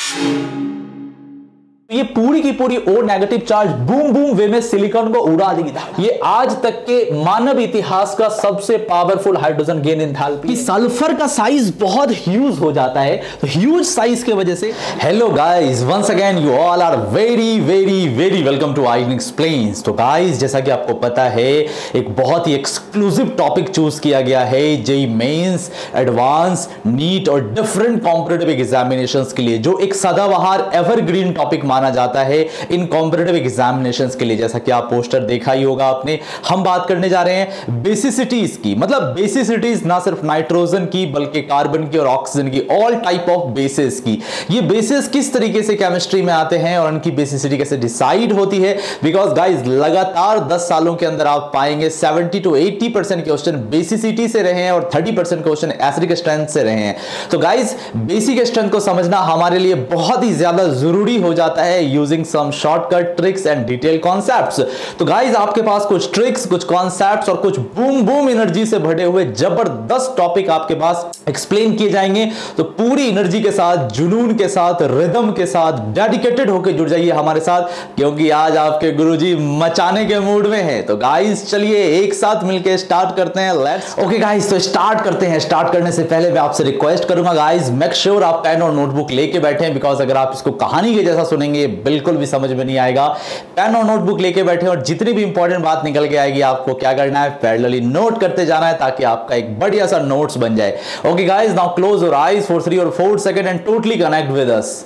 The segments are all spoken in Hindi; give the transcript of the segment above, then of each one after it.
ये पूरी की पूरी O negative charge boom boom वे में सिलिकॉन को उड़ा देगी। ये आज तक के मानव इतिहास का सबसे powerful hydrogen gain enthalpy. Sulphur का साइज बहुत ह्यूज हो जाता है, तो ह्यूज साइज के वजह से। Hello guys, once again you all are very very very welcome to IITian explains. तो गाइस, जैसा कि आपको पता है, एक बहुत ही एक्सक्लूसिव टॉपिक चूज किया गया है जेईई मेंस, एडवांस, नीट और डिफरेंट कॉम्पिटिटिव एग्जामिनेशंस के लिए, जो एक सदाबहार एवरग्रीन टॉपिक माना जाता है इन कॉम्पिटिटिव एग्जामिनेशंस के लिए। जैसा कि आप पोस्टर देखा ही होगा आपने, हम बात करने जा रहे हैं बेसिसिटीज की। मतलब बेसिसिटीज ना सिर्फ नाइट्रोजन की बल्कि कार्बन की और ऑक्सीजन की, ऑल टाइप ऑफ बेसिस की। ये बेसिस किस तरीके से केमिस्ट्री में आते हैं और उनकी बेसिसिटी कैसे डिसाइड होती है। बिकॉज गाइज, लगातार 10 सालों के अंदर आप पाएंगे 70 to 80% क्वेश्चन बेसिसिटी से रहे हैं और 30% क्वेश्चन एसिडिक स्ट्रेंथ से रहे हैं। तो गाइज, बेसिक स्ट्रेंथ को समझना हमारे लिए बहुत ही ज्यादा जरूरी हो जाता है using some shortcut tricks and detail concepts. तो गाइज, आपके पास कुछ ट्रिक्स, कुछ कॉन्सेप्ट्स और कुछ बूम बूम एनर्जी से भरे हुए जबरदस्त टॉपिक आपके पास एक्सप्लेन किए जाएंगे। तो पूरी एनर्जी के साथ, जुनून के साथ, रिदम के साथ डेडिकेटेड होकर जुड़ जाइए हमारे साथ, क्योंकि आज आपके गुरुजी मचाने के मूड में है। तो गाइज, चलिए एक साथ मिलकर स्टार्ट करते हैं। लेट्स ओके गाइज, तो स्टार्ट करते हैं। स्टार्ट करने से पहले मैं आपसे रिक्वेस्ट करूंगा गाइज, मेक श्योर आप पेन और नोटबुक लेके बैठे हैं, बिकॉज अगर आप इसको कहानी के जैसा सुनेंगे बिल्कुल भी समझ में नहीं आएगा। पेन और नोटबुक लेके बैठे और जितनी भी इंपॉर्टेंट बात निकल के आएगी आपको क्या करना है, पैरेलली नोट करते जाना है, ताकि आपका एक बढ़िया सा नोट्स बन जाए। Okay guys, now close your eyes for 3 or 4 second and totally connect with us.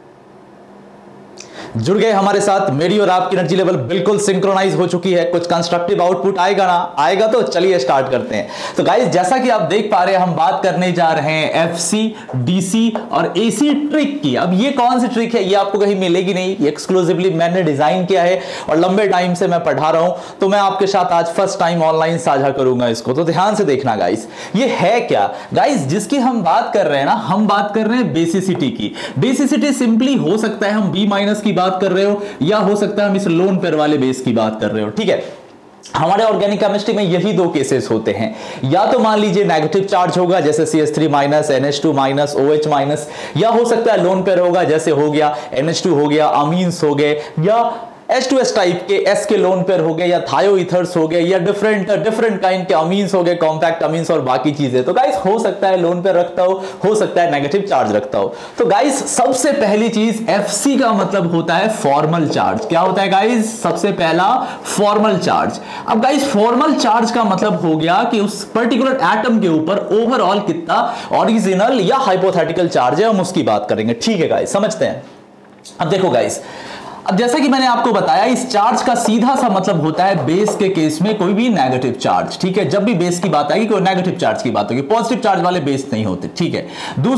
जुड़ गए हमारे साथ। मेरी और आपकी एनर्जी लेवल बिल्कुल सिंक्रोनाइज हो चुकी है। कुछ कंस्ट्रक्टिव आउटपुट आएगा ना? आएगा। तो चलिए स्टार्ट करते हैं। तो गाइस, जैसा कि आप देख पा रहे हैं, हम बात करने जा रहे हैं FC, DC और AC ट्रिक की। अब ये कौन सी ट्रिक है, ये आपको कहीं मिलेगी नहीं, ये एक्सक्लूसिवली मैंने डिजाइन किया है और लंबे टाइम से मैं पढ़ा रहा हूं, तो मैं आपके साथ आज फर्स्ट टाइम ऑनलाइन साझा करूंगा इसको। तो ध्यान से देखना गाइस, ये है क्या गाइस जिसकी हम बात कर रहे हैं ना, हम बात कर रहे हैं बेसिसिटी की। बेसिसिटी सिंपली हो सकता है हम B- की बात कर रहे हो, या हो सकता है हम इस लोन पेयर वाले बेस की बात कर रहे हो। ठीक है, हमारे ऑर्गेनिक केमिस्ट्री में यही दो केसेस होते हैं। या तो मान लीजिए नेगेटिव चार्ज होगा, जैसे CH3-, NH2-, OH-, या हो सकता है लोन पेयर होगा, जैसे हो गया NH2 हो गया, अमीन्स हो गए, या H2S टाइप के S के लोन पेयर हो गए, या थायोईथर्स हो गए, या डिफरेंट काइंड के अमीन्स हो गए, कॉम्पैक्ट अमीन्स और बाकी चीजें। तो गाइस, हो सकता है लोन पेयर रखता हो सकता है नेगेटिव चार्ज रखता हो। तो गाइस, सबसे पहली चीज FC का मतलब होता है फॉर्मल चार्ज। क्या होता है गाइस? सबसे पहला फॉर्मल चार्ज। अब गाइस, फॉर्मल चार्ज का मतलब हो गया कि उस पर्टिकुलर एटम के ऊपर ओवरऑल कितना ओरिजिनल या हाइपोथेटिकल चार्ज है, हम उसकी बात करेंगे। ठीक है गाइस, समझते हैं। अब देखो गाइस, अब जैसा कि मैंने आपको बताया, इस चार्ज का सीधा सा मतलब होता है बेस के केस में कोई भी नेगेटिव चार्ज। ठीक है, जब भी बेस की बात आएगी कोई नेगेटिव चार्ज की बात होगी, पॉजिटिव चार्ज वाले बेस नहीं होते। ठीक है,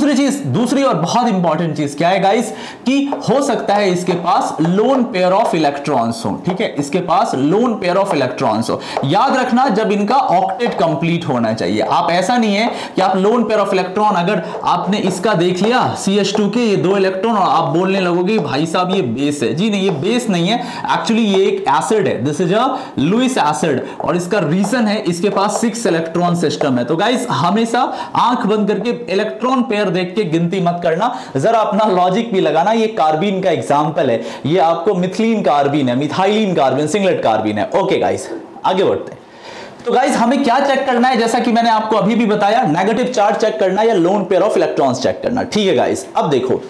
दूसरी और बहुत इंपॉर्टेंट चीज क्या है गाइस, कि हो सकता है इसके पास लोन पेयर ऑफ इलेक्ट्रॉन्स हो। ठीक है, इसके पास लोन पेयर ऑफ इलेक्ट्रॉन्स हो। याद रखना, जब इनका ऑक्टेट कंप्लीट होना चाहिए। आप ऐसा नहीं है कि आप लोन पेयर ऑफ इलेक्ट्रॉन, अगर आपने इसका देख लिया CH2 के ये 2 इलेक्ट्रॉन और आप बोलने लगोगे भाई साहब ये बेस है। जी नहीं, ये बेस नहीं है, एक्चुअली ये एक एसिड है। This is a Lewis acid, और इसका रीजन है इसके पास 6 इलेक्ट्रॉन सिस्टम है। तो गाइस, हमेशा आंख बंद करके इलेक्ट्रॉन पेयर देख के गिनती मत करना, जरा अपना लॉजिक भी लगाना। ये कार्बीन का एग्जांपल है, ये आपको मिथिलीन कार्बीन है, मिथाइलिन कार्बीन, सिंगलेट कार्बीन है। ओके गाइस, आगे बढ़ते हैं। तो गाइस, हमें क्या चेक करना है, जैसा कि मैंने आपको अभी भी बताया, नेगेटिव चार्ज चेक करना है या lone pair of electrons check करना। ठीक है गाइस, अब देखो,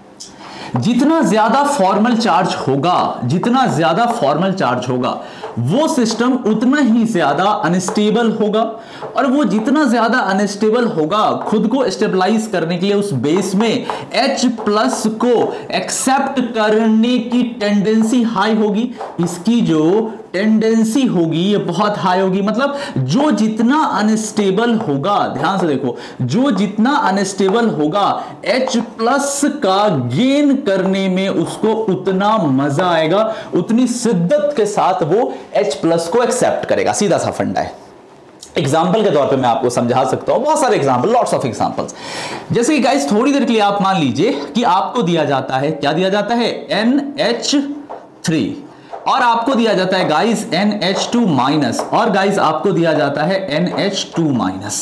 जितना ज्यादा फॉर्मल चार्ज होगा वो सिस्टम उतना ही ज्यादा अनस्टेबल होगा, और वो जितना ज्यादा अनस्टेबल होगा, खुद को स्टेबलाइज करने के लिए उस बेस में H+ को एक्सेप्ट करने की टेंडेंसी हाई होगी। इसकी जो टेंडेंसी होगी ये बहुत हाई होगी। मतलब जो जितना अनस्टेबल होगा, ध्यान से देखो, जो जितना अनस्टेबल होगा H+ का गेन करने में उसको उतना मजा आएगा, उतनी शिद्दत के साथ वो H+ को एक्सेप्ट करेगा। सीधा सा फंडा है। एग्जाम्पल के तौर पे मैं आपको समझा सकता हूं, बहुत सारे एग्जाम्पल, लॉट्स ऑफ एग्जाम्पल्स। जैसे कि गाइस, थोड़ी देर के लिए आप मान लीजिए कि आपको दिया जाता है, क्या दिया जाता है, NH3, और आपको दिया जाता है गाइस NH2-, और गाइस आपको दिया जाता है NH2-।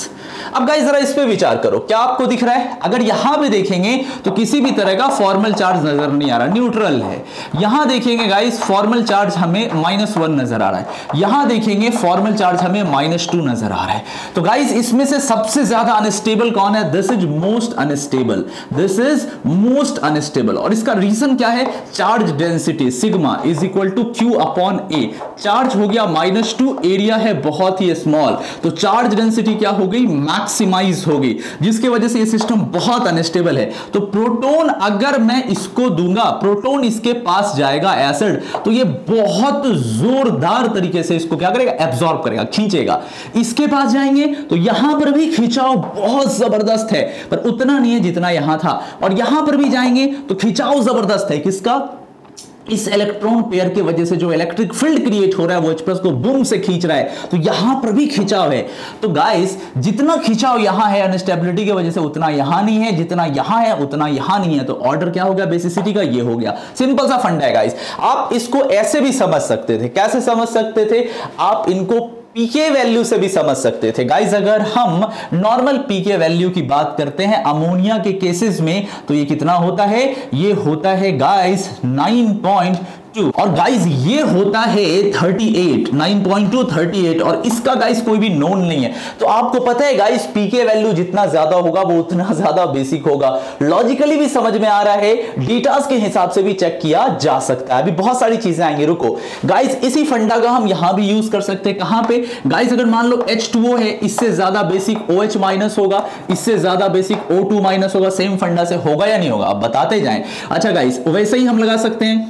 अब गाइस जरा इस पे विचार करो, क्या आपको दिख रहा है? अगर यहां पे देखेंगे तो किसी भी तरह का फॉर्मल चार्ज नजर नहीं आ रहा, न्यूट्रल है। यहां देखेंगे गाइस फॉर्मल चार्ज हमें -1 नजर आ रहा है, यहां देखेंगे फॉर्मल चार्ज हमें -2 नजर आ रहा है। तो गाइस इसमें से सबसे ज्यादा अनस्टेबल कौन है? This is most unstable, this is most unstable. और इसका रीजन क्या है? Charge density sigma is equal to Q upon A। Charge हो गया -2, एरिया है बहुत ही स्मॉल, तो चार्ज डेंसिटी क्या हो गई? मैक्सिमाइज हो गई, जिसकी वजह से ये सिस्टम बहुत अनस्टेबल है। तो प्रोटॉन अगर मैं इसको दूंगा, प्रोटॉन इसके पास जाएगा एसिड, तो ये बहुत जोरदार तरीके से इसको क्या करेगा? एब्जॉर्ब करेगा, खींचेगा। इसके पास जाएंगे तो यहां पर भी खिंचाव बहुत जबरदस्त है, पर उतना नहीं है जितना यहां था। और यहां पर भी जाएंगे तो खिंचाव जबरदस्त है, किसका? इस इलेक्ट्रॉन पेयर की वजह से जो इलेक्ट्रिक फील्ड क्रिएट हो रहा है वो H+ को बूम से खींच रहा है, तो यहां पर भी खिंचाव है। तो गाइस जितना खिंचाव यहां है अनस्टेबिलिटी की वजह से, उतना यहां नहीं है, जितना यहां है उतना यहां नहीं है। तो ऑर्डर क्या हो गया बेसिसिटी का? ये हो गया। सिंपल सा फंडा है गाइस। आप इसको ऐसे भी समझ सकते थे, कैसे समझ सकते थे? आप इनको पीके वैल्यू से भी समझ सकते थे गाइस। अगर हम नॉर्मल पीके वैल्यू की बात करते हैं अमोनिया के केसेस में, तो ये कितना होता है? ये होता है गाइस 9.2, और गाइस ये होता है 38, 9.2 38, और इसका गाइस कोई भी नोन नहीं है। तो आपको पता है गाइस पीके वैल्यू जितना ज्यादा होगा वो उतना ज्यादा बेसिक होगा। लॉजिकली भी समझ में आ रहा है, डेटास के हिसाब से भी चेक किया जा सकता है। अभी बहुत सारी चीजें आएंगी, रुको गाइस। इसी फंडा का हम यहां भी यूज कर सकते हैं। कहां पे गाइस? अगर मान लो H2O है, इससे ज्यादा बेसिक OH माइनस होगा, इससे ज्यादा बेसिक O2 माइनस होगा। सेम फंडा से होगा या नहीं होगा? आप बताते जाएं। अच्छा गाइस वैसे ही हम लगा सकते हैं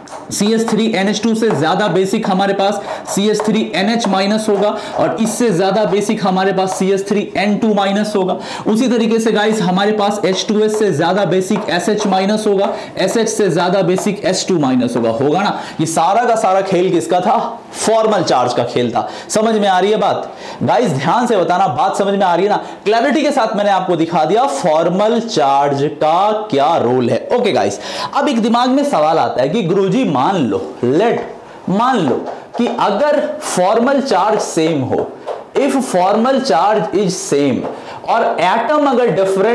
CH3NH2 से ज्यादा बेसिक हमारे पास CH3NH माइनस होगा, और इससे ज्यादा बेसिक हमारे पास CH3N2 माइनस होगा। उसी तरीके से गाइस हमारे पास H2S से ज्यादा बेसिक SH माइनस होगा, SH से ज्यादा बेसिक S2 माइनस होगा ना। ये सारा का सारा खेल किसका था? फॉर्मल चार्ज का खेल था। समझ में आ रही है बात? गाइस ध्यान से बताना, बात समझ में आ रही है ना? क्लैरिटी के साथ मैंने आपको दिखा दिया फॉर्मल चार्ज का क्या रोल है। ओके गाइस, अब एक दिमाग में सवाल आता है कि गुरुजी मान लो कि अगर फॉर्मल चार्ज सेम हो, if formal charge is same, और एटम अगर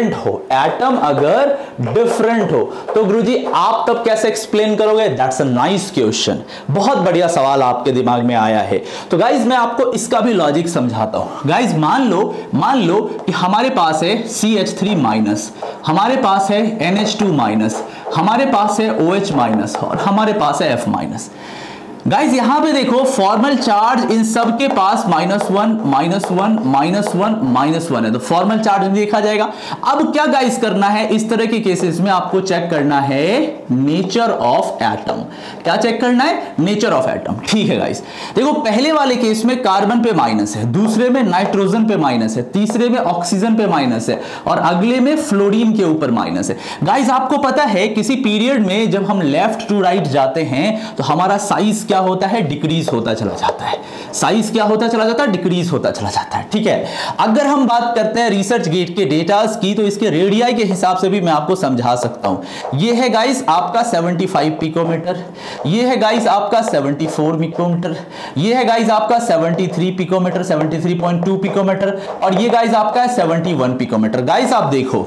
डिफरेंट हो, तो गुरुजी आप तब कैसे एक्सप्लेन करोगे? That's a nice question. बहुत बढ़िया सवाल आपके दिमाग में आया है। तो गाइज मैं आपको इसका भी लॉजिक समझाता हूं। गाइज मान लो कि हमारे पास है CH3 माइनस, हमारे पास है NH2 माइनस, हमारे पास है OH माइनस, और हमारे पास है F माइनस। गाइस यहां पे देखो फॉर्मल चार्ज इन सब के पास -1 -1 -1 -1 है, तो फॉर्मल चार्ज देखा जाएगा। अब क्या गाइस करना है? इस तरह के केसेस में आपको चेक करना है नेचर ऑफ एटम। क्या चेक करना है? Nature of atom. ठीक है गाइस, देखो पहले वाले केस में कार्बन पे माइनस है, दूसरे में नाइट्रोजन पे माइनस है, तीसरे में ऑक्सीजन पे माइनस है, और अगले में फ्लोरीन के ऊपर माइनस है। गाइस आपको पता है किसी पीरियड में जब हम लेफ्ट टू राइट जाते हैं तो हमारा साइज क्या होता है? डिक्रीज होता चला जाता है। साइज क्या होता चला जाता है? डिक्रीज होता चला जाता है। ठीक है, अगर हम बात करते हैं रिसर्च गेट के डेटास की, तो इसके रेडियाई के हिसाब से भी मैं आपको समझा सकता हूं। ये है गाइस आपका 75 पिकोमीटर, ये है गाइस आपका 74 पिकोमीटर, ये है गाइस आपका 73 पिकोमीटर, 73.2 पिकोमीटर, और ये गाइस आपका 71 पिकोमीटर। गाइस आप देखो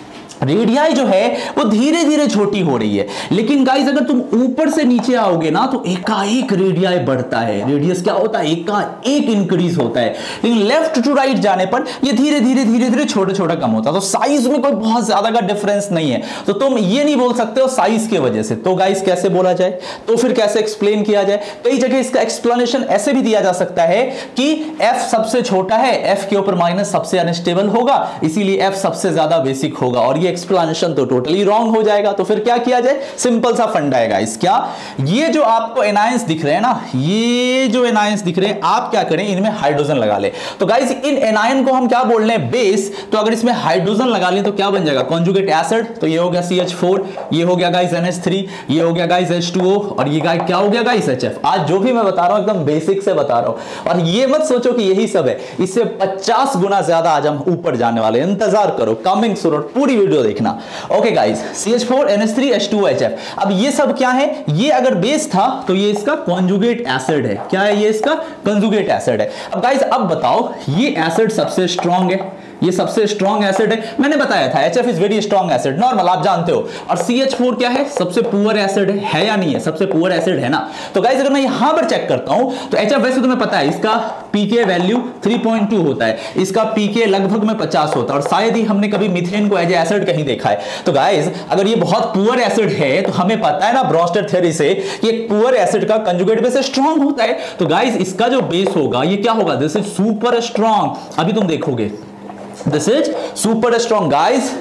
रेडियाई जो है वो धीरे धीरे छोटी हो रही है, लेकिन गाइस अगर तुम ऊपर से नीचे आओगे ना तो एकाएक रेडियाई बढ़ता है, रेडियस क्या होता है? एकाएक इंक्रीज होता है। लेकिन लेफ्ट टू राइट जाने पर ये धीरे धीरे छोटा छोटा कम होता है। तो साइज में कोई बहुत ज्यादा का डिफरेंस नहीं है, तो तुम ये नहीं बोल सकते हो साइज की वजह से। तो गाइस कैसे बोला जाए? तो फिर कैसे एक्सप्लेन किया जाए? कई जगह इसका एक्सप्लेनेशन ऐसे भी दिया जा सकता है कि F सबसे छोटा है, F के ऊपर माइनस सबसे अनस्टेबल होगा, इसीलिए F सबसे ज्यादा बेसिक होगा, और ये एक्सप्लेनेशन तो टोटली रॉन्ग हो जाएगा। तो फिर क्या किया जाए? सिंपल सा फंडा है गाइस। क्या? ये जो आपको एनायंस दिख रहे हैं ना, ये जो एनायंस दिख रहे हैं, आप क्या करें? इनमें हाइड्रोजन लगा ले। तो गाइस इन एनायन को हम क्या बोल रहे हैं? बेस। तो अगर इसमें हाइड्रोजन लगा लें तो क्या बन जाएगा? Conjugate acid. तो ये हो गया CH4, ये हो गया गाइस NH3, ये हो गया गाइस H2O, और ये गाइस क्या हो गया गाइस HF। आज जो भी मैं बता रहा हूं एकदम बेसिक से बता रहा हूं, और ये मत सोचो कि यही सब है, इससे 50 गुना ज्यादा आज हम ऊपर जाने वाले। इंतजार करो, कमिंग सून, पूरी वीडियो देखना। Okay guys, CH4 NH3 H2O HF। अब ये सब क्या है? ये अगर बेस था तो ये इसका कॉन्जुगेट एसिड है। क्या है? ये इसका कॉन्जुगेट एसिड है। अब गाइस अब बताओ, ये एसिड सबसे स्ट्रांग है, ये सबसे स्ट्रॉन्ग एसिड है, मैंने बताया था HF is very strong acid, normal आप जानते हो। और CH4 क्या है, सबसे पुअर एसिड है या नहीं है, सबसे पुअर एसिड है ना। तो गाइस अगर मैं यहां पर चेक करता हूं तो HF वैसे तुम्हें पता है इसका pK वैल्यू 3.2 होता है, इसका pK लगभग में 50 होता है, और शायद ही हमने कभी मीथेन को एज एसिड कहीं देखा है। तो गाइस अगर ये बहुत पुअर एसिड है तो हमें पता है ना ब्रोंस्टेड थ्योरी से कि एक पुअर एसिड का कंजुगेट बेस स्ट्रॉन्ग होता है। तो गाइस इसका जो बेस होगा ये क्या होगा, दिस इज सुपर स्ट्रॉन्ग। अभी तुम देखोगे this is super strong. Guys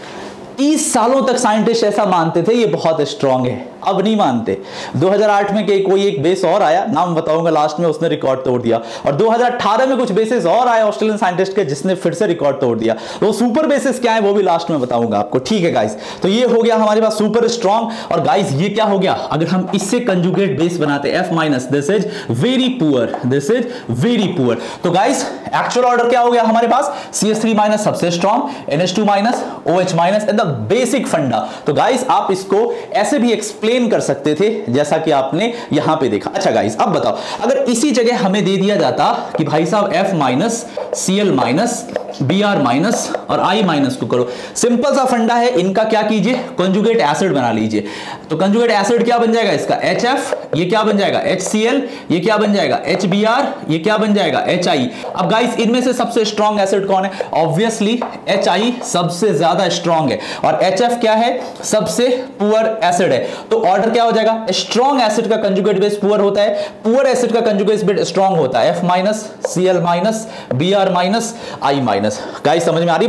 30 सालों तक साइंटिस्ट ऐसा मानते थे ये बहुत स्ट्रॉन्ग है, अब नहीं मानते। 2008 में कोई एक बेस और आया, नाम बताऊंगा लास्ट में, उसने रिकॉर्ड तोड़ दिया। और 2018 में कुछ बेसिस और आए ऑस्ट्रेलियन साइंटिस्ट के जिसने फिर से रिकॉर्ड तोड़ दिया। तो सुपर बेसिस क्या है वो भी लास्ट में बताऊंगा आपको, ठीक है गाइस। तो ये हो गया हमारे पास सुपर स्ट्रॉन्ग। और गाइस ये क्या हो गया, अगर हम इससे कंजुगेट बेस बनाते F-, this is very poor, this is very poor. तो गाइस एक्चुअल ऑर्डर क्या हो गया हमारे पास, CH3- सबसे strong, NH2- OH- and the basic फंडा। तो गाइस आप इसको ऐसे भी एक्सप्लेन कर सकते थे जैसा कि आपने यहां पे देखा। अच्छा गाइस अब बताओ, अगर इसी जगह हमें दे दिया जाता कि भाई साहब F-, Cl-, Br- और I- को करो, सिंपल सा फंडा है, इनका क्या कीजिए, कंजुगेट एसिड बना लीजिए। तो कंजुगेट एसिड क्या बन जाएगा इसका, HF, ये क्या बन जाएगा HCl, ये क्या बन जाएगा HBr, ये क्या बन जाएगा HI। अब गाइस इनमें से सबसे स्ट्रॉन्ग एसिड कौन है, ऑब्वियसली HI सबसे ज्यादा स्ट्रॉन्ग है, और HF क्या है, सबसे पुअर एसिड है। तो ऑर्डर क्या हो जाएगा, स्ट्रॉन्ग एसिड का कंजुगेट बेस पुअर होता है, पुअर एसिड का कंजुगेट बेस स्ट्रॉन्ग होता है, F-, Cl-, Br-, I-। Guys समझ में आ रही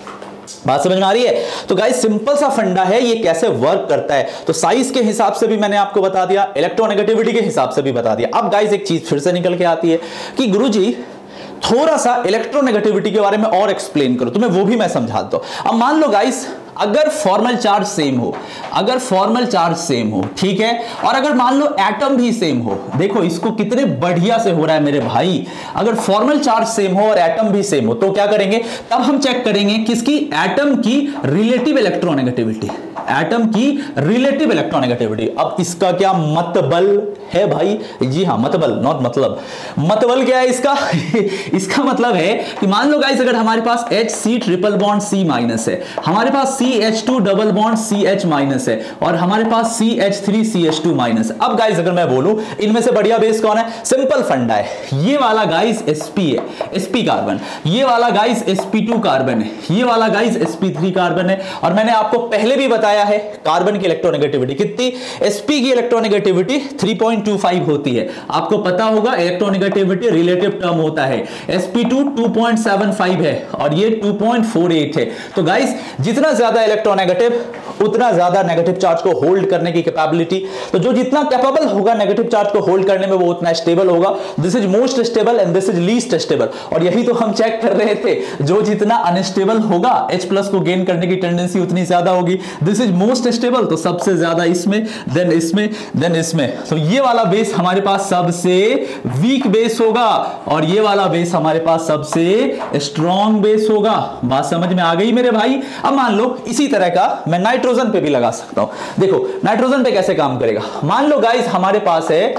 बात समझ में आ रही है। तो गाइस सिंपल सा फंडा है, ये कैसे वर्क करता है। तो साइज के हिसाब से भी मैंने आपको बता दिया, इलेक्ट्रोनेगेटिविटी के हिसाब से भी बता दिया। अब गाइस एक चीज फिर से निकल के आती है कि गुरुजी थोड़ा सा इलेक्ट्रोनेगेटिविटी के बारे में और एक्सप्लेन करो, तुम्हें वो भी मैं समझाता हूं। अब मान लो गाइस अगर फॉर्मल चार्ज सेम हो, अगर फॉर्मल चार्ज सेम हो, ठीक है, और अगर मान लो एटम भी सेम हो, देखो इसको कितने बढ़िया से हो रहा है मेरे भाई। अगर फॉर्मल चार्ज सेम हो और एटम भी सेम हो तो क्या करेंगे, तब हम चेक करेंगे किसकी, एटम की रिलेटिव इलेक्ट्रोनेगेटिविटी, एटम की रिलेटिव इलेक्ट्रोनेगेटिविटी। अब इसका क्या मतबल है भाई, जी हाँ मतबल, नॉट मतलब, मतबल क्या है इसका इसका मतलब है कि मान लो गाइस अगर हमारे पास HC ट्रिपल बॉन्ड C- है, हमारे पास CH2 डबल बॉन्ड CH- है, और हमारे पास CH3 CH2-। अब गाइस अगर मैं बोलूं इनमें से बढ़िया बेस कौन है, सिंपल फंडा है, ये वाला गाइस Sp है, Sp कार्बन, ये वाला गाइस Sp2 कार्बन है, ये वाला गाइस Sp3 कार्बन है। और मैंने आपको पहले भी बताया है कार्बन की इलेक्ट्रोनेगेटिविटी कितनी, Sp की इलेक्ट्रोनेगेटिविटी 3.25 होती है, आपको पता होगा इलेक्ट्रोनेगेटिविटी रिलेटिव टर्म होता है, Sp2 2.75 है और ये 2.48 है। तो गाइस जितना ज्यादा इलेक्ट्रोनेगेटिव उतना ज्यादा नेगेटिव चार्ज को होल्ड करने की कैपेबिलिटी, तो जो जितना कैपेबल होगा नेगेटिव चार्ज को होल्ड करने में वो उतना स्टेबल होगा। This is most stable and this is least stable. और यही तो हम चेक कर रहे थे, जो जितना अनस्टेबल होगा H+ को गेन करने की टेंडेंसी उतनी ज्यादा होगी। दिस इज मोस्ट स्टेबल, तो सबसे ज्यादा इसमें, देन इसमें, देन इसमें। तो ये वाला बेस हमारे पास सबसे वीक बेस होगा और ये वाला बेस हमारे पास सबसे स्ट्रॉन्ग बेस होगा। बात समझ में आ गई मेरे भाई। अब मान लो इसी तरह का मैं नाइट्रोजन पे भी लगा सकता हूं। देखो नाइट्रोजन पे कैसे काम करेगा, मान लो गाइस हमारे पास है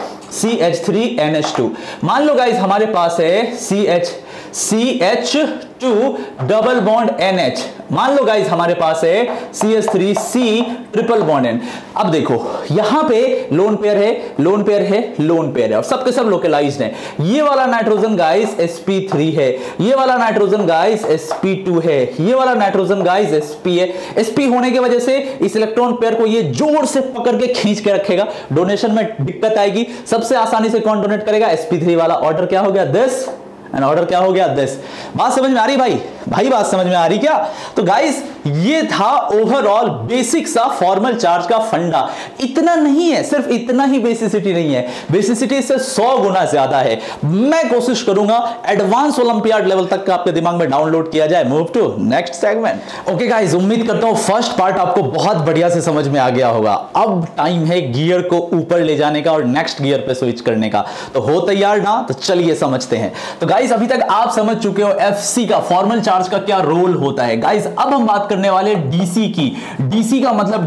CH3NH2, मान लो गाइस हमारे पास है CH2 डबल बॉन्ड NH, मान लो गाइस हमारे पास है CH3C ट्रिपल बॉन्ड N। अब देखो यहां पे लोन पेयर है, लोन पेयर है, लोन पेयर है और सबके सब लोकलाइज्ड है। ये वाला नाइट्रोजन गाइस sp3 है, ये वाला नाइट्रोजन गाइस sp2 है, ये वाला नाइट्रोजन गाइस sp है। sp होने की वजह से इस इलेक्ट्रॉन पेयर को ये जोर से पकड़ के खींच के रखेगा, डोनेशन में दिक्कत आएगी। सबसे आसानी से कौन डोनेट करेगा, sp3 वाला। ऑर्डर क्या हो गया, दिस, एंड ऑर्डर क्या हो गया, दिस। बात समझ में आ रही भाई, भाई बात समझ में आ रही क्या? तो गाइस ये था ओवरऑल बेसिक सा फॉर्मल चार्ज का फंडा। इतना नहीं है, सिर्फ इतना ही बेसिसिटी नहीं है, बेसिसिटी से 100 गुना ज्यादा है। मैं कोशिश करूंगा एडवांस ओलंपियाड लेवल तक का आपके दिमाग में डाउनलोड किया जाए। Move to next segment. Okay guys, उम्मीद करता हूं फर्स्ट पार्ट आपको बहुत बढ़िया से समझ में आ गया होगा। अब टाइम है गियर को ऊपर ले जाने का और नेक्स्ट गियर पे स्विच करने का। तो हो तैयार ना? तो चलिए समझते हैं। तो गाइस गाइस अभी तक आप समझ चुके हो एफसी का फॉर्मल चार्ज का क्या रोल होता है। गाइस अब हम बात करने वाले डीसी की। डीसी का मतलब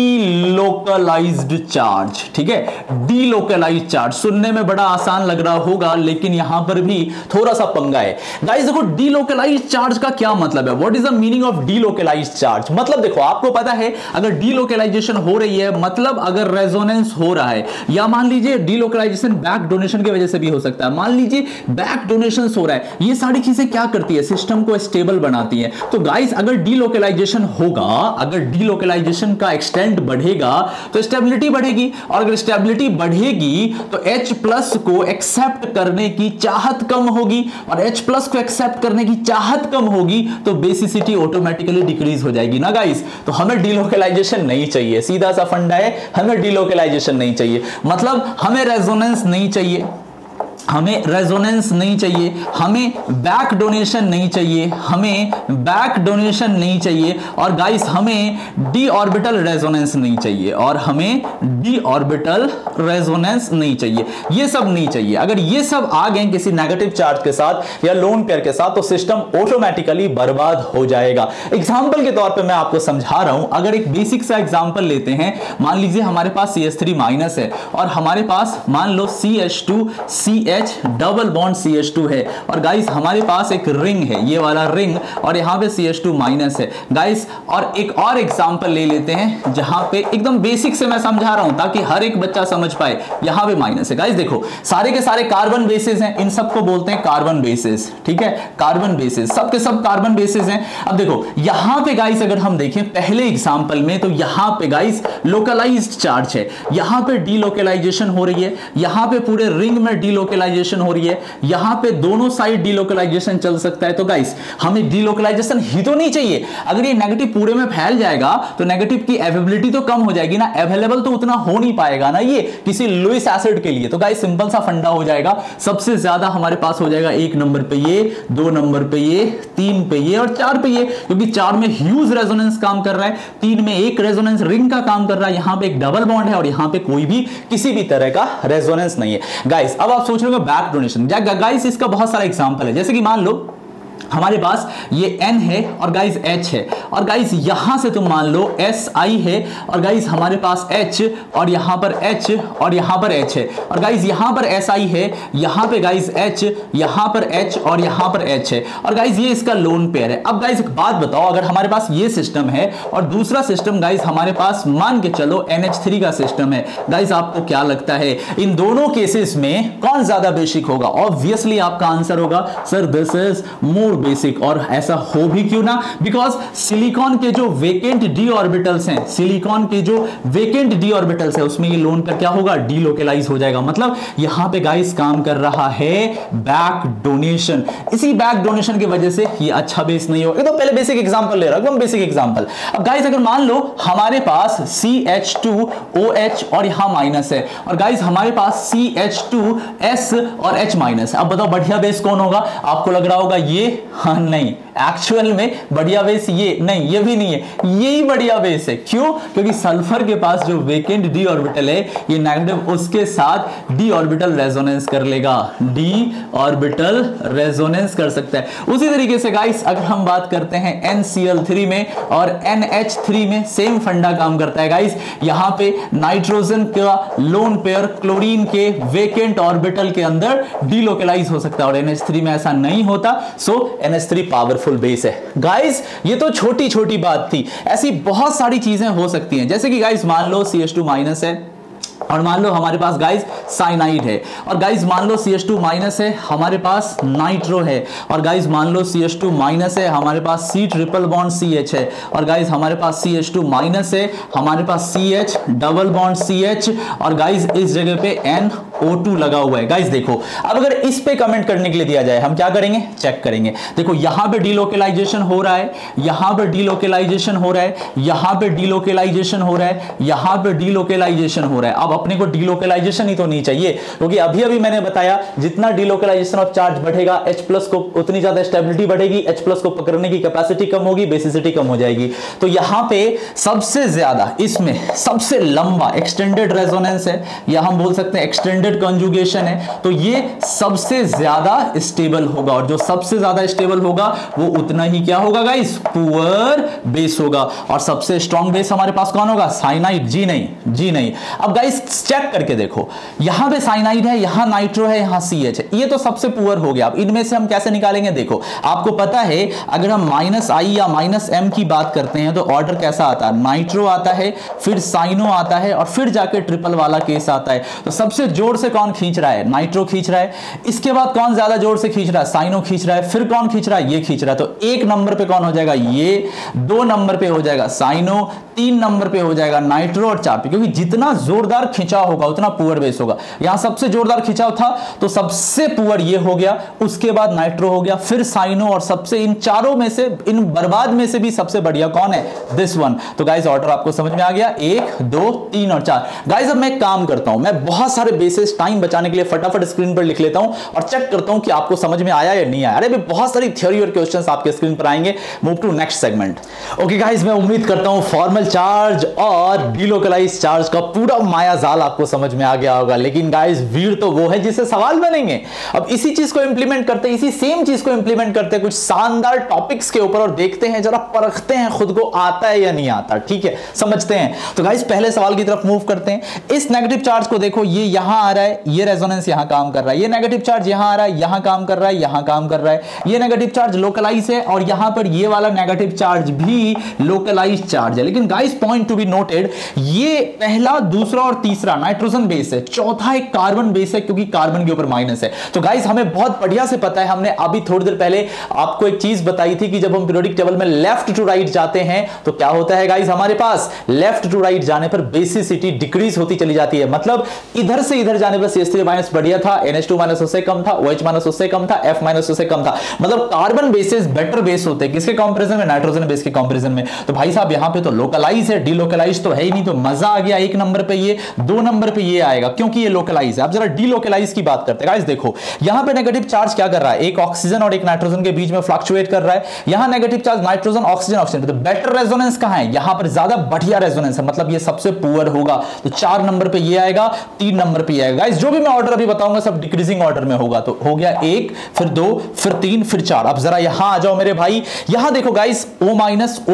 डीलोकलाइज्ड चार्ज, ठीक है, डीलोकलाइज्ड चार्ज। सुनने में बड़ा आसान लग रहा होगा लेकिन यहां पर भी थोड़ा सा पंगा है। गाइस देखो डीलोकलाइज्ड चार्ज का क्या मतलब है, what is the meaning of delocalized charge. मतलब देखो आपको पता है अगर डीलोकलाइजेशन हो रही है मतलब अगर रेजोनेंस हो रहा है, या मान लीजिए डीलोकलाइजेशन बैक डोनेशन की वजह से भी हो सकता है, मान लीजिए बैक डोनेशन हो रहा है, ये सारी चीजें क्या करती है, सिस्टम को स्टेबल बनाती है। तो गाइस अगर डीलोकलाइजेशन होगा, अगर डीलोकलाइजेशन का एक्सटेंट बढ़ेगा तो स्टेबिलिटी बढ़ेगी, और अगर स्टेबिलिटी बढ़ेगी तो H प्लस को एक्सेप्ट करने की चाहत कम होगी, और H प्लस को एक्सेप्ट करने की चाहत कम होगी तो बेसिसिटी ऑटोमेटिकली डिक्रीज हो जाएगी ना गाइस। तो हमें डीलोकलाइजेशन नहीं चाहिए, सीधा सा फंडा है, हमें डीलोकलाइजेशन नहीं चाहिए। मतलब हमें रेजोनेंस नहीं चाहिए, हमें रेजोनेंस नहीं चाहिए, हमें बैक डोनेशन नहीं चाहिए, हमें बैक डोनेशन नहीं चाहिए, और गाइस हमें डी ऑर्बिटल रेजोनेंस नहीं चाहिए, और हमें डी ऑर्बिटल रेजोनेंस नहीं चाहिए। ये सब नहीं चाहिए। अगर ये सब आ गए किसी नेगेटिव चार्ज के साथ या लोन पेयर के साथ तो सिस्टम ऑटोमेटिकली बर्बाद हो जाएगा। एग्जांपल के तौर पे मैं आपको समझा रहा हूं, अगर एक बेसिक सा एग्जांपल लेते हैं, मान लीजिए हमारे पास CH3 माइनस है और हमारे पास मान लो CH2 CH double bond CH2 है, और गाइस हमारे पास एक रिंग है, ये वाला रिंग, और यहां पे CH2 माइनस है गाइस। और एक और एग्जांपल ले लेते हैं जहां पे एकदम बेसिक से मैं समझा रहा हूं ताकि हर एक बच्चा समझ पाए। यहां पे माइनस है गाइस, देखो सारे के सारे कार्बन बेसिस हैं, इन सबको बोलते हैं कार्बन बेसिस, ठीक है, कार्बन बेसिस, सब के सब कार्बन बेसिस हैं। अब देखो यहां पे गाइस अगर हम देखें पहले एग्जांपल में तो यहां पे गाइस लोकलाइज्ड चार्ज है, यहां पे डीलोकलाइजेशन हो रही है, यहां पे पूरे रिंग में डीलोकलाइजेशन हो रही है, यहां पे दोनों साइड डीलोकलाइजेशन चल सकता है। तो गाइस हमें डीलोकलाइजेशन ही तो नहीं चाहिए। अगर ये नेगेटिव पूरे में फैल जाएगा तो नेगेटिव की अवेलेबिलिटी तो कम हो जाएगी ना, अवेलेबल तो उतना हो नहीं पाएगा ना ये किसी लुईस एसिड के लिए। तो गाइस सिंपल सा फंडा हो जाएगा, सबसे ज्यादा हमारे पास हो जाएगा 1 नंबर पे ये, 2 नंबर पे ये, 3 पे ये और 4 पे ये, क्योंकि 4 में ह्यूज रेजोनेंस काम कर रहा है, 3 में एक रेजोनेंस रिंग का काम कर रहा है, यहां पे एक डबल बॉन्ड है और यहां पे कोई भी किसी भी तरह का रेजोनेंस नहीं है। गाइस अब आप सोच रहे हो बैक डोनेशन, गाइस इसका बहुत सारा एग्जांपल है, जैसे कि मान लो हमारे पास ये N है और गाइस H है, और गाइस यहां से तुम मान लो SI है, और गाइस हमारे पास H और यहां पर H और यहां पर H है, और गाइस यहां पर SI है, यहां पे गाइस H, यहां पर H और यहां पर H है, और गाइस ये इसका लोन पेयर है। अब गाइस एक बात बताओ, अगर हमारे पास ये सिस्टम है और दूसरा सिस्टम गाइस हमारे पास मान के चलो NH3 का सिस्टम है, गाइस आपको क्या लगता है इन दोनों केसेस में कौन ज्यादा बेसिक होगा? ऑब्वियसली आपका आंसर होगा sir this is more basic. और ऐसा हो भी क्यों ना, बिकॉज सिलिकॉन के जो वेकेंट डी ऑर्बिटल्स हैं, सिलिकॉन के जो वेकेंट डी ऑर्बिटल्स है उसमें ये लोन पर क्या होगा, डीलोकलाइज हो जाएगा। मतलब यहां पे गाइस काम कर रहा है बैक डोनेशन, इसी बैक डोनेशन की वजह से ये अच्छा बेस नहीं होगा। तो पहले बेसिक एग्जांपल ले रहा हूं, एकदम बेसिक एग्जांपल। अब गाइस अगर मान लो हमारे पास CH2OH और यहां माइनस है, और गाइस हमारे पास CH2S और H माइनस है। अब बताओ बढ़िया बेस कौन होगा? आपको लग रहा होगा ये, हाँ नहीं, एक्चुअल में बढ़िया बेस ये नहीं, ये भी नहीं है, यही बढ़िया बेस है। क्यों? क्योंकि सल्फर के पास जो वेकेंट डी ऑर्बिटल है ये नेगेटिव, उसके साथ डी ऑर्बिटल रेजोनेंस कर लेगा, डी ऑर्बिटल रेजोनेंस कर सकता है। उसी तरीके से गाइस अगर हम बात करते हैं NCl3 में और NH3 में सेम फंडा काम करता है गाइस। यहां पे नाइट्रोजन का लोन पेयर क्लोरीन के वेकेंट ऑर्बिटल के अंदर डीलोकलाइज हो सकता है और NH3 में ऐसा नहीं होता, सो NH3 पावरफुल बेस है। गाइस ये तो छोटी छोटी बात थी, ऐसी बहुत सारी चीजें हो सकती हैं, जैसे कि गाइस मान लो CH2 माइनस है और मान लो हमारे पास गाइस साइनाइड है, और गाइस मान लो CH2 माइनस है, हमारे पास नाइट्रो है, और गाइस मान लो CH2 माइनस है, हमारे पास C ट्रिपल बॉन्ड CH है, और गाइस हमारे पास CH2 माइनस है, हमारे पास CH डबल बॉन्ड CH, और गाइस इस जगह पे NO2 लगा हुआ है। गाइस देखो अब अगर इस पे कमेंट करने के लिए दिया जाए हम क्या करेंगे, चेक करेंगे। देखो यहां पे डीलोकलाइजेशन हो रहा है, यहां पे डीलोकलाइजेशन हो रहा है, यहां पे डीलोकलाइजेशन हो रहा है, यहां पे डीलोकलाइजेशन हो रहा है। अब अपने को डीलोकलाइजेशन ही तो नहीं चाहिए, क्योंकि अभी अभी मैंने बताया जितना डीलोकलाइजेशन ऑफ चार्ज बढ़ेगा H प्लस को उतनी ज्यादा स्टेबिलिटी बढ़ेगी, H प्लस को पकड़ने की कैपेसिटी कम होगी, बेसिसिटी कम हो जाएगी। तो यहां पे सबसे ज्यादा इसमें सबसे लंबा एक्सटेंडेड रेजोनेंस है, या हम बोल सकते हैं एक्सटेंडेड अनशेयर्ड कंजुगेशन है तो ये सबसे ज्यादा स्टेबल होगा, और जो सबसे ज्यादा स्टेबल होगा वो उतना ही क्या होगा गाइस, पुअर बेस होगा। और सबसे स्ट्रॉन्ग बेस हमारे पास कौन होगा, साइनाइड। जी नहीं, जी नहीं। अब गाइस चेक करके देखो, यहां पे साइनाइड है, यहां नाइट्रो है, यहां CH है, ये तो सबसे पुअर हो गया। अब इनमें से हम कैसे निकालेंगे, देखो आपको पता है अगर हम -I या -M की बात करते हैं तो ऑर्डर कैसा आता है, नाइट्रो आता है, फिर साइनो आता है, और फिर जाके ट्रिपल वाला केस आता है। तो सबसे जोर से कौन खींच रहा है, नाइट्रो खींच रहा है, इसके बाद कौन ज्यादा जोर से खींच रहा है, साइनो खींच रहा है, फिर कौन खींच रहा है, ये खींच रहा है। तो 1 नंबर पे कौन हो जाएगा, ये 2 नंबर पे हो जाएगा साइनो, 3 नंबर पे हो जाएगा नाइट्रो, और 4 पे, क्योंकि जितना जोरदार खिंचाव होगा उतना पुअर बेस होगा। यहां सबसे जोरदार खिंचाव था तो सबसे पुअर ये हो गया, उसके बाद नाइट्रो हो गया, फिर साइनो, और सबसे इन चारों में से, इन बर्बाद में से भी सबसे बढ़िया कौन है, दिस वन। तो गाइस ऑर्डर आपको समझ में आ गया, 1 2 3 और 4। गाइस अब मैं एक काम करता हूं, मैं बहुत सारे बेसिस टाइम बचाने के लिए फटाफट स्क्रीन पर लिख लेता हूं और चेक करता हूं कि आपको समझ में आया या नहीं आया। अरे बहुत सारी थ्योरी और क्वेश्चंस आपके स्क्रीन पर आएंगे। Move to next segment. Okay guys, मैं उम्मीद करता हूं फॉर्मल चार्ज और डीलोकलाइज्ड चार्ज का पूरा माया जाल आपको समझ में आ गया होगा। लेकिन गाइस वीर तो वो है जिससे सवाल बनेंगे। अब इसी चीज को इंप्लीमेंट करते हैं, इसी सेम चीज को इंप्लीमेंट करते हैं कुछ शानदार टॉपिक्स के ऊपर, और देखते हैं, जरा परखते हैं खुद को आता है या नहीं आता। ठीक है, समझते हैं। तो गाइस पहले सवाल की तरफ मूव करते हैं। इस नेगेटिव चार्ज को देखो, ये यहां आ रहा है, ये रेजोनेंस यहां काम कर रहा है, ये नेगेटिव चार्ज यहां आ रहा है, यहां काम कर रहा है, यहां काम कर रहा है, ये नेगेटिव चार्ज लोकलाइज है, और यहां पर ये वाला नेगेटिव चार्ज भी लोकलाइज चार्ज है। लेकिन guys point to be noted, ये पहला, दूसरा और तीसरा नाइट्रोजन बेस है, चौथा एक कार्बन बेस है, क्योंकि कार्बन के ऊपर माइनस है। तो गाइस हमें बहुत बढ़िया से पता है, हमने अभी थोड़ी देर पहले आपको एक चीज बताई थी कि जब हम पीरियोडिक टेबल में लेफ्ट टू राइट जाते हैं तो क्या होता है गाइस, हमारे पास लेफ्ट टू राइट जाने पर बेसिसिटी डिक्रीज होती चली जाती है। मतलब इधर से इधर जाने पर CH3- बढ़िया था, NH2- उससे कम था, OH- उससे कम था, F- उससे कम था। मतलब कार्बन बेसिस बेटर बेस होते हैं किसके कंपैरिजन में, नाइट्रोजन बेस के कंपैरिजन में। तो भाई साहब यहां पे तो लोकलाइज है, डीलोकलाइज तो है ही नहीं। तो मजा आ गया, 1 नंबर पे ये, 2 नंबर पे ये आएगा क्योंकि ये लोकलाइज है। अब जरा डीलोकलाइज की बात करते हैं। गाइस देखो यहां पे नेगेटिव चार्ज क्या कर रहा है, एक ऑक्सीजन और एक नाइट्रोजन के बीच में फ्लक्चुएट कर रहा है। यहां negative charge nitrogen oxygen oxygen, तो बेटर रेजोनेंस कहां है, यहां पर ज्यादा बढ़िया रेजोनेंस है, मतलब ये सबसे पुअर होगा। तो 4 नंबर पे ये आएगा, 3 नंबर पे ये आएगा। गाइस जो भी मैं ऑर्डर अभी बताऊंगा सब डिक्रीजिंग ऑर्डर में होगा। तो हो गया 1, फिर 2, फिर 3, फिर 4। अब जरा यहां आ जाओ मेरे भाई, यहां देखो guys O-, O-,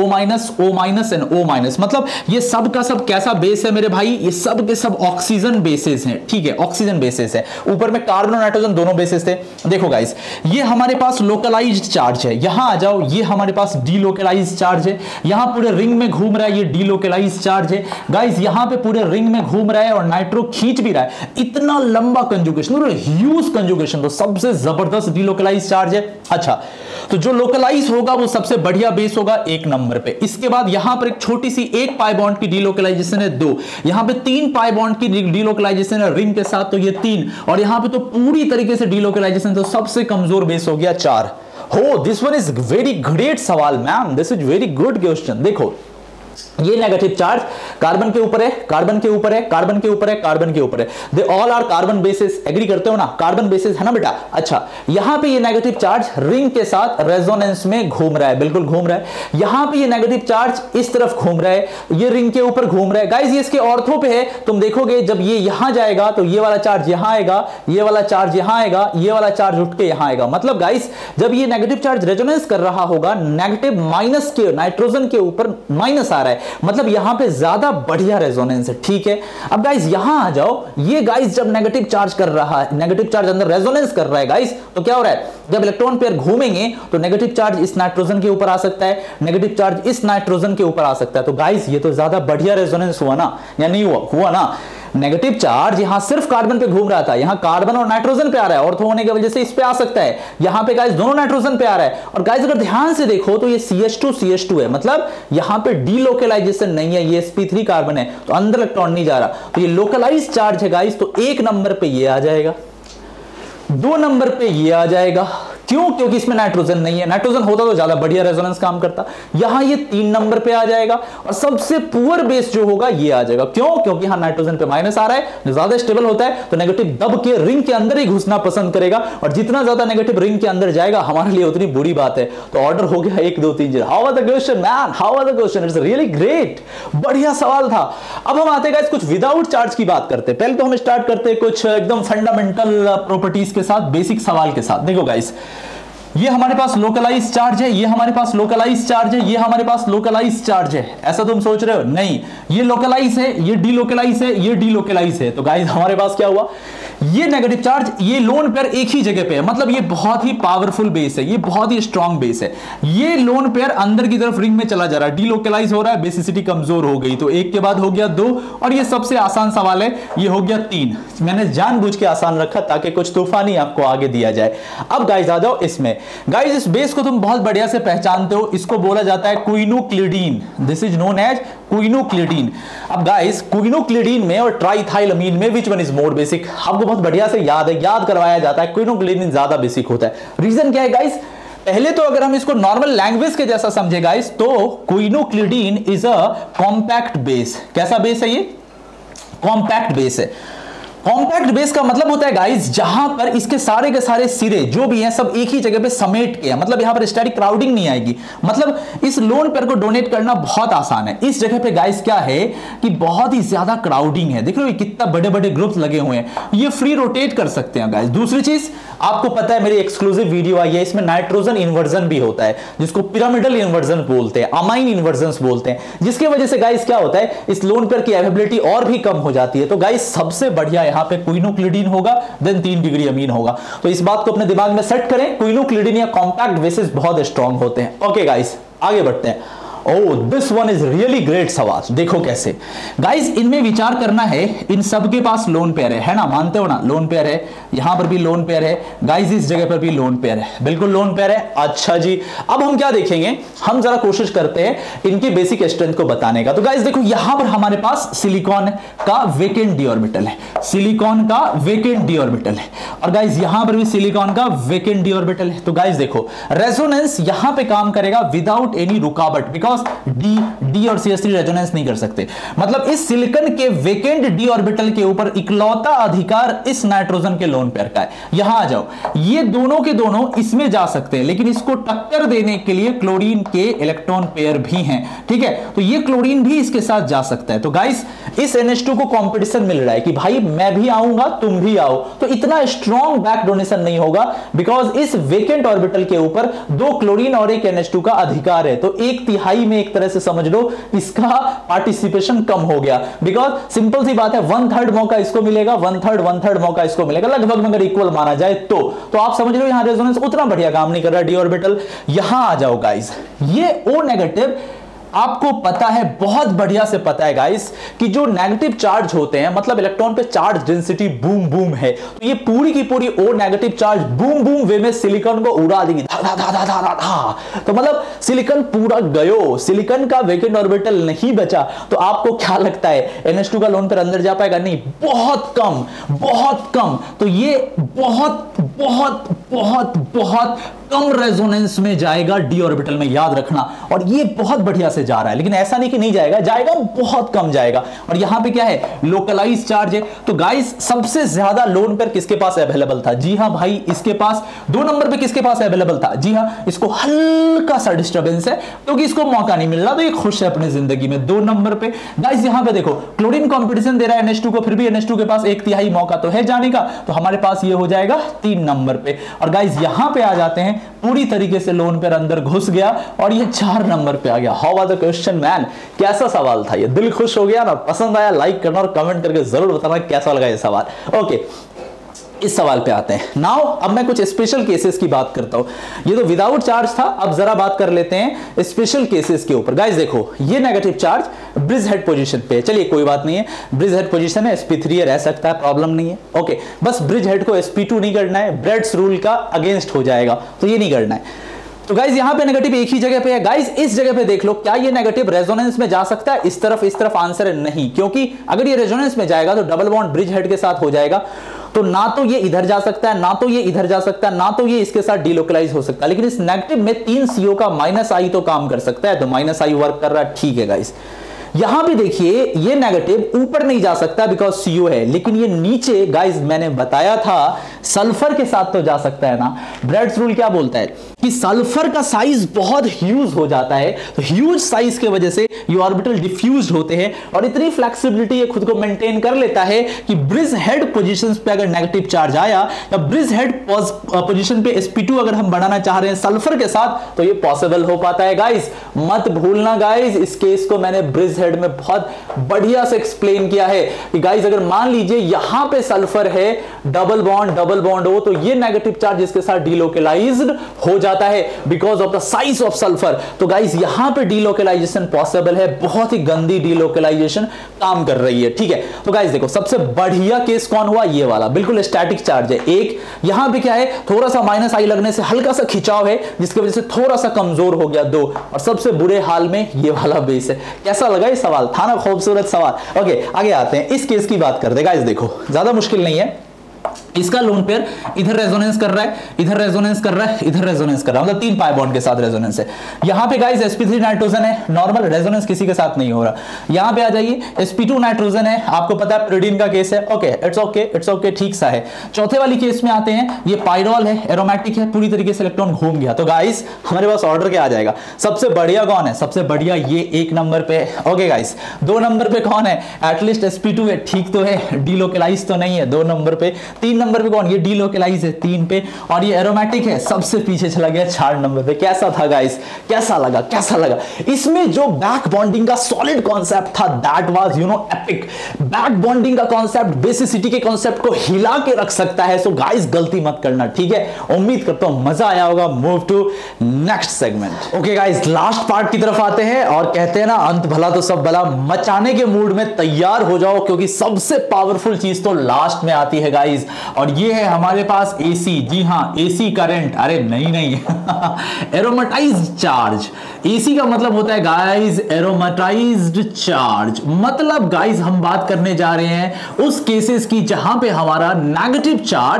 O- and O-, मतलब ये सब का सब कैसा बेस है मेरे भाई, ये सब के सब ऑक्सीजन बेसिस हैं। ठीक है, ऑक्सीजन बेसिस है, ऊपर में कार्बन और नाइट्रोजन दोनों बेसिस थे। देखो गाइस ये हमारे पास लोकलाइज्ड चार्ज है, यहां आ जाओ, ये हमारे पास डीलोकलाइज्ड चार्ज है, यहां पूरे रिंग में घूम रहा है, ये डीलोकलाइज्ड चार्ज है। गाइस यहां पे पूरे रिंग में घूम रहा है और नाइट्रो खींच भी रहा है, इतना लंबा कंजुगेशन, ह्यूज कंजुगेशन, तो सबसे जबरदस्त डीलोकलाइज्ड चार्ज है। अच्छा, तो जो लोकलाइज होगा वो सबसे बढ़िया बेस होगा 1 नंबर पे। इसके बाद यहां पर एक छोटी सी 1 पाई बॉन्ड की डीलोकलाइजेशन है 2, यहां पे 3 पाई बॉन्ड की डीलोकलाइजेशन है रिंग के साथ, तो ये 3, और यहां पे तो पूरी तरीके से डीलोकलाइजेशन, तो सबसे कमजोर बेस हो गया 4। हो, this one is very great सवाल ma'am, this is very good question. देखो ये नेगेटिव चार्ज कार्बन के ऊपर है, कार्बन के ऊपर है, कार्बन के ऊपर है, कार्बन के ऊपर है, they all are carbon basis. Agree करते हो ना, कार्बन बेसिस है ना बेटा। अच्छा, यहां पे ये नेगेटिव चार्ज रिंग के साथ रेजोनेंस में घूम रहा है, बिल्कुल घूम रहा है। यहां पे ये नेगेटिव चार्ज इस तरफ घूम रहा है, ये रिंग के ऊपर घूम रहा है। गाइस ये इसके ऑर्थो पे है, तुम देखोगे जब ये यहां जाएगा तो ये वाला चार्ज यहां आएगा, ये वाला चार्ज यहां आएगा, ये वाला चार्ज उठ के यहां आएगा। मतलब गाइस जब ये नेगेटिव चार्ज रेजोनेंस कर रहा होगा, नेगेटिव माइनस के नाइट्रोजन के ऊपर माइनस आ रहा है, मतलब यहां पे ज्यादा बढ़िया रेजोनेंस है। ठीक है, अब गाइस यहां आ जाओ, ये गाइस जब नेगेटिव चार्ज कर रहा है, नेगेटिव चार्ज अंदर रेजोनेंस कर रहा है गाइस, तो क्या हो रहा है, जब इलेक्ट्रॉन पेयर घूमेंगे तो नेगेटिव चार्ज इस नाइट्रोजन के ऊपर आ सकता है, नेगेटिव चार्ज इस नाइट्रोजन के ऊपर आ सकता है। तो गाइस ये तो ज्यादा बढ़िया रेजोनेंस हुआ ना, या नहीं हुआ ना। नेगेटिव चार्ज यहां सिर्फ कार्बन पे घूम रहा था, यहां कार्बन और नाइट्रोजन पे आ रहा है, ऑर्थो होने की वजह से इस पे आ सकता है। यहां पे गाइस दोनों नाइट्रोजन पे आ रहा है, और गाइस अगर ध्यान से देखो तो ये CH2 है, मतलब यहां पे डीलोकलाइजेशन नहीं है, ये sp3 कार्बन है, तो अंदर इलेक्ट्रॉन नहीं जा रहा, तो ये लोकलाइज चार्ज है गाइस। तो 1 नंबर पे ये आ जाएगा, 2 नंबर पे ये आ जाएगा, क्यों, क्योंकि इसमें नाइट्रोजन नहीं है, नाइट्रोजन होता तो ज्यादा बढ़िया रेजोनेंस काम करता। यहां ये 3 नंबर पे आ जाएगा, और सबसे पुअर बेस जो होगा ये आ जाएगा, क्यों, क्योंकि यहां नाइट्रोजन पे माइनस आ रहा है, जो ज्यादा स्टेबल होता है तो नेगेटिव दब के रिंग के अंदर ही घुसना पसंद करेगा, और जितना ज्यादा नेगेटिव रिंग के अंदर जाएगा हमारे लिए उतनी बुरी बात है। तो ऑर्डर हो गया 1 2 3 4। How was the question man, how was the question, it's really great, बढ़िया सवाल था। अब हम आते हैं कुछ विदाउट चार्ज की बात करते हैं। पहले तो हम स्टार्ट करते हैं कुछ एकदम फंडामेंटल प्रॉपर्टीज के साथ, बेसिक सवाल के साथ। देखो गाइस, ये हमारे पास लोकलाइज चार्ज है, ये हमारे पास लोकलाइज चार्ज है, ये हमारे पास लोकलाइज चार्ज है। ऐसा तुम सोच रहे हो? नहीं, ये लोकलाइज है, ये डीलोकलाइज है, ये डीलोकलाइज है। तो गाइस हमारे पास क्या हुआ, ये नेगेटिव चार्ज ये लोन पेयर एक ही जगह पे है, मतलब ये बहुत ही पावरफुल बेस है, ये बहुत ही स्ट्रांग बेस है। ये लोन पेयर अंदर की तरफ रिंग में चला जा रहा है, डीलोकलाइज हो रहा है, बेसिसिटी कमजोर हो गई। तो एक के बाद हो गया 2, और ये सबसे आसान सवाल है, ये हो गया 3। मैंने जानबूझ के आसान रखा ताकि कुछ तूफानी आपको आगे दिया जाए। अब गाइस आ जाओ इसमें। गाइस इस बेस को तुम बहुत बढ़िया से पहचानते हो, इसको बोला जाता है quinuclidine. This is known as quinuclidine. अब गाइस क्विनोक्लिडीन में और ट्राइथाइलमीन में which one is more basic? आपको बहुत बढ़िया से याद करवाया जाता है, क्विनोक्लिडीन ज्यादा बेसिक होता है। रीजन क्या है गाइस? पहले तो अगर हम इसको नॉर्मल लैंग्वेज के जैसा समझे गाइस, तो quinuclidine is a compact base. कैसा बेस है ये? कॉम्पैक्ट बेस है। कॉम्पैक्ट बेस का मतलब होता है गाइस जहां पर इसके सारे के सारे सिरे जो भी हैं सब एक ही जगह पे समेट के हैं, मतलब यहां पर स्टैटिक क्राउडिंग नहीं आएगी। मतलब इस लोन पेयर को डोनेट करना बहुत आसान है। इस जगह पे गाइस क्या है कि बहुत ही ज्यादा क्राउडिंग है। देख लो ये कितना बड़े बड़े ग्रुप्स लगे हुए हैं, ये फ्री रोटेट कर सकते हैं गाइस। दूसरी चीज आपको पता है, मेरी एक्सक्लूसिव वीडियो आई है, इसमें नाइट्रोजन इन्वर्जन भी होता है, जिसको पिरामिडल इन्वर्जन बोलते हैं, अमाइन इन्वर्जन बोलते हैं, जिसकी वजह से गाइस क्या होता है, इस लोन पेयर की अवेलेबिलिटी और भी कम हो जाती है। तो गाइस सबसे बढ़िया यहां पे क्विनोक्लिडीन होगा, देन 3 डिग्री अमीन होगा। तो इस बात को अपने दिमाग में सेट करें, क्विनोक्लिडीन या कॉम्पैक्ट बेसिस बहुत स्ट्रांग होते हैं। ओके गाइस आगे बढ़ते हैं। Oh this one is really great सवाल। देखो कैसे गाइस, इनमें विचार करना है, इन सबके पास लोन पेयर है ना, मानते हो ना? लोन पेयर है, यहां पर भी लोन पेयर है गाइस, इस जगह पर भी लोन पेयर है, बिल्कुल लोन पेयर है। अच्छा जी, अब हम क्या देखेंगे, हम जरा कोशिश करते हैं इनकी बेसिक स्ट्रेंथ को बताने का। तो गाइस देखो, यहां पर हमारे पास सिलिकॉन का वेकेंट डी ऑर्बिटल है, सिलिकॉन का वेकेंट डी ऑर्बिटल है, और गाइस यहां पर भी सिलिकॉन का वेकेंट डी ऑर्बिटल है। तो गाइस देखो, रेजोनेंस यहां पे काम करेगा विदाउट एनी रुकावट, बिकॉज डी और CH3 रेजोनेंस नहीं कर सकते। मतलब इस सिलिकॉन के वेकेंट डी ऑर्बिटल के ऊपर इकलौता अधिकार इस नाइट्रोजन के लोन पेयर का है। यहां आ जाओ, ये दोनों के दोनों इसमें जा सकते हैं, लेकिन इसको टक्कर देने के लिए क्लोरीन के इलेक्ट्रॉन पेयर भी हैं, ठीक है? तो ये क्लोरीन भी इसके साथ जा सकता है। तो गाइस इस NH2 को कंपटीशन मिल रहा है कि भाई मैं भी आऊंगा तुम भी आओ, तो इतना स्ट्रॉन्ग बैक डोनेशन नहीं होगा, बिकॉज इस वेकेंट ऑर्बिटल के ऊपर 2 क्लोरीन और एक NH2 का अधिकार है। तो 1/3 में एक तरह से समझ लो इसका पार्टिसिपेशन कम हो गया, बिकॉज सिंपल सी बात है, 1/3 मौका इसको मिलेगा, 1/3 मौका इसको मिलेगा, लगभग अगर इक्वल माना जाए तो आप समझ लो यहां रेजोनेंस उतना बढ़िया काम नहीं कर रहा डी ऑर्बिटल। यहां आ जाओ गाइस, ये O नेगेटिव आपको पता है, बहुत बढ़िया से पता है गाइस, कि जो नेगेटिव चार्ज होते हैं, मतलब इलेक्ट्रॉन पे चार्ज डेंसिटी बूम बूम है, तो ये पूरी की पूरी O negative charge boom boom वे में सिलिकॉन को उड़ा देगी, धा धा धा धा धा धा। तो मतलब सिलिकॉन पूरा गयो, सिलिकॉन का वेकेंट ऑर्बिटल नहीं बचा। तो आपको क्या लगता है NH2 का लोन पर अंदर जा पाएगा? नहीं, बहुत कम, बहुत कम। तो ये बहुत बहुत बहुत बहुत कम रेजोनेंस में जाएगा डी ऑर्बिटल में, याद रखना। और ये बहुत बढ़िया से जा रहा है, लेकिन ऐसा नहीं कि नहीं जाएगा, जाएगा बहुत कम जाएगा। और यहां पे क्या है, लोकलाइज चार्ज है। तो गाइस सबसे ज्यादा लोन पेयर किसके पास अवेलेबल था? जी हां भाई, इसके पास 2 नंबर पे किसके पास अवेलेबल था? जी हां, इसको हल्का सा डिस्टर्बेंस है क्योंकि इसको मौका नहीं मिल रहा, तो ये खुश है अपनी जिंदगी में। 2 नंबर पे गाइस यहां पे देखो, क्लोरीन कंपटीशन दे रहा है NH2 को, फिर भी NH2 के पास 1/3 मौका तो है जाने का, तो हमारे पास ये हो जाएगा 3 नंबर पे। और गाइस यहां पे आ जाते हैं, पूरी तरीके से लोन पेयर अंदर घुस गया और ये 4 नंबर पे आ गया। How was the question man? कैसा सवाल था ये? दिल खुश हो गया ना? पसंद आया? लाइक करना और कमेंट करके जरूर बताना कैसा लगा ये सवाल। ओके, इस सवाल पे आते हैं। नाउ अब मैं कुछ स्पेशल केसेस की बात करता हूं। ये तो विदाउट चार्ज था, अब जरा बात कर लेते हैं स्पेशल केसेस के ऊपर। गाइस देखो, ये negative charge bridgehead position पे, चलिए कोई बात नहीं है, ब्रिज हेड पोजीशन है, sp3 रह सकता है, प्रॉब्लम नहीं है। ओके, बस ब्रिज हेड को sp2 नहीं करना है, ब्रेड्स रूल का अगेंस्ट हो जाएगा, तो ये नहीं करना है। तो गाइस यहां पे नेगेटिव एक ही जगह पे है। गाइस इस जगह पे देख लो, क्या ये नेगेटिव रेजोनेंस में जा सकता है? इस तरफ आंसर है नहीं, क्योंकि अगर ये रेजोनेंस में जाएगा तो डबल बॉन्ड ब्रिज हेड के साथ हो जाएगा, तो ना तो ये इधर जा सकता है, ना तो ये इधर जा सकता है, ना तो ये इसके साथ डिलोकलाइज हो सकता है। लेकिन इस नेगेटिव में 3 CO का -I तो काम कर सकता है, तो -I वर्क कर रहा है, ठीक है गाइस। यहां भी देखिए ये नेगेटिव ऊपर नहीं जा सकता बिकॉज CO है, लेकिन ये नीचे गाइस मैंने बताया था सल्फर के साथ तो जा सकता है ना। ब्रेड्स रूल क्या बोलता है कि सल्फर का साइज बहुत ह्यूज हो जाता है, तो ह्यूज साइज के वजह से ये ऑर्बिटल डिफ्यूज्ड होते हैं और इतनी फ्लेक्सिबिलिटी ये खुद को मेंटेन कर लेता है कि ब्रिज हेड पोजीशंस पे अगर नेगेटिव चार्ज आया या ब्रिज हेड पोजीशन पे sp2 अगर हम बढ़ाना चाह रहे हैं सल्फर के साथ तो ये पॉसिबल हो पाता है गाइस। मत भूलना गाइस, इस केस को मैंने ब्रिज हेड में बहुत बढ़िया से एक्सप्लेन किया है कि गाइस अगर मान लीजिए यहां पे सल्फर है, डबल बॉन्ड हो, तो ये नेगेटिव चार्ज इसके साथ डीलोकलाइज्ड हो जाता है because of the size of sulphur. तो गाइस यहां पे डीलोकलाइजेशन पॉसिबल है, बहुत ही गंदी डीलोकलाइजेशन काम कर रही है, ठीक है। तो गाइस देखो सबसे बढ़िया केस कौन हुआ, ये वाला बिल्कुल स्टैटिक चार्ज है एक, यहां पे क्या है थोड़ा सा -I लगने से हल्का सा खिंचाव है जिसकी वजह से थोड़ा सा कमजोर हो गया 2, और सबसे बुरे हाल में ये वाला बेस है। कैसा लगा ये सवाल, था ना खूबसूरत सवाल। ओके आगे आते हैं, इस केस की बात करते हैं गाइस। देखो ज्यादा मुश्किल नहीं है, इसका लोन पेयर इधर रेजोनेंस कर रहा है, इधर रेजोनेंस कर रहा है, इधर रेजोनेंस कर रहा है, मतलब 3 पाई बॉन्ड के साथ रेजोनेंस है। यहां पे गाइस sp3 नाइट्रोजन है, नॉर्मल रेजोनेंस किसी के साथ नहीं हो रहा। यहां पे आ जाइए sp2 नाइट्रोजन है, आपको पता है प्रिडीन का केस है, ओके इट्स ओके ठीक सा है। चौथे वाली केस में आते हैं, ये पाइरॉल है, एरोमेटिक है, पूरी तरीके से इलेक्ट्रॉन घूम गया। तो गाइस हमारे पास ऑर्डर क्या आ जाएगा, सबसे बढ़िया कौन है, सबसे बढ़िया ये 1 नंबर पे। ओके गाइस 2 नंबर पे कौन है, एटलीस्ट sp2 है, ठीक तो है, डीलोकलाइज तो नहीं है 2 नंबर पे। 3 नंबर पे कौन, ये डीलोकलाइज है 3 पे, और ये एरोमेटिक है, सबसे पीछे चला गया 4 नंबर पे। कैसा था गाइस, कैसा लगा। इसमें जो बैक बॉन्डिंग का सॉलिड कॉन्सेप्ट था that was epic. Back bonding का कॉन्सेप्ट बेसिसिटी के कॉन्सेप्ट को हिला के रख सकता है। सो गाइस गलती मत करना, ठीक है। उम्मीद करता हूं मजा आया होगा। Move to next segment. Okay guys last part की तरफ आते हैं और कहते हैं ना अंत भला तो सब भला, मचाने के मूड में तैयार हो जाओ क्योंकि सबसे पावरफुल चीज तो लास्ट में आती है गाइस, और ये है हमारे पास AC। जी हां AC करंट, अरे नहीं एरोमेटाइज्ड चार्ज। AC का मतलब होता है गाइस एरोमेटाइज्ड चार्ज। मतलब गाइस हम बात करने जा रहे हैं उस केसेस की जहां पे हमारा नेगेटिव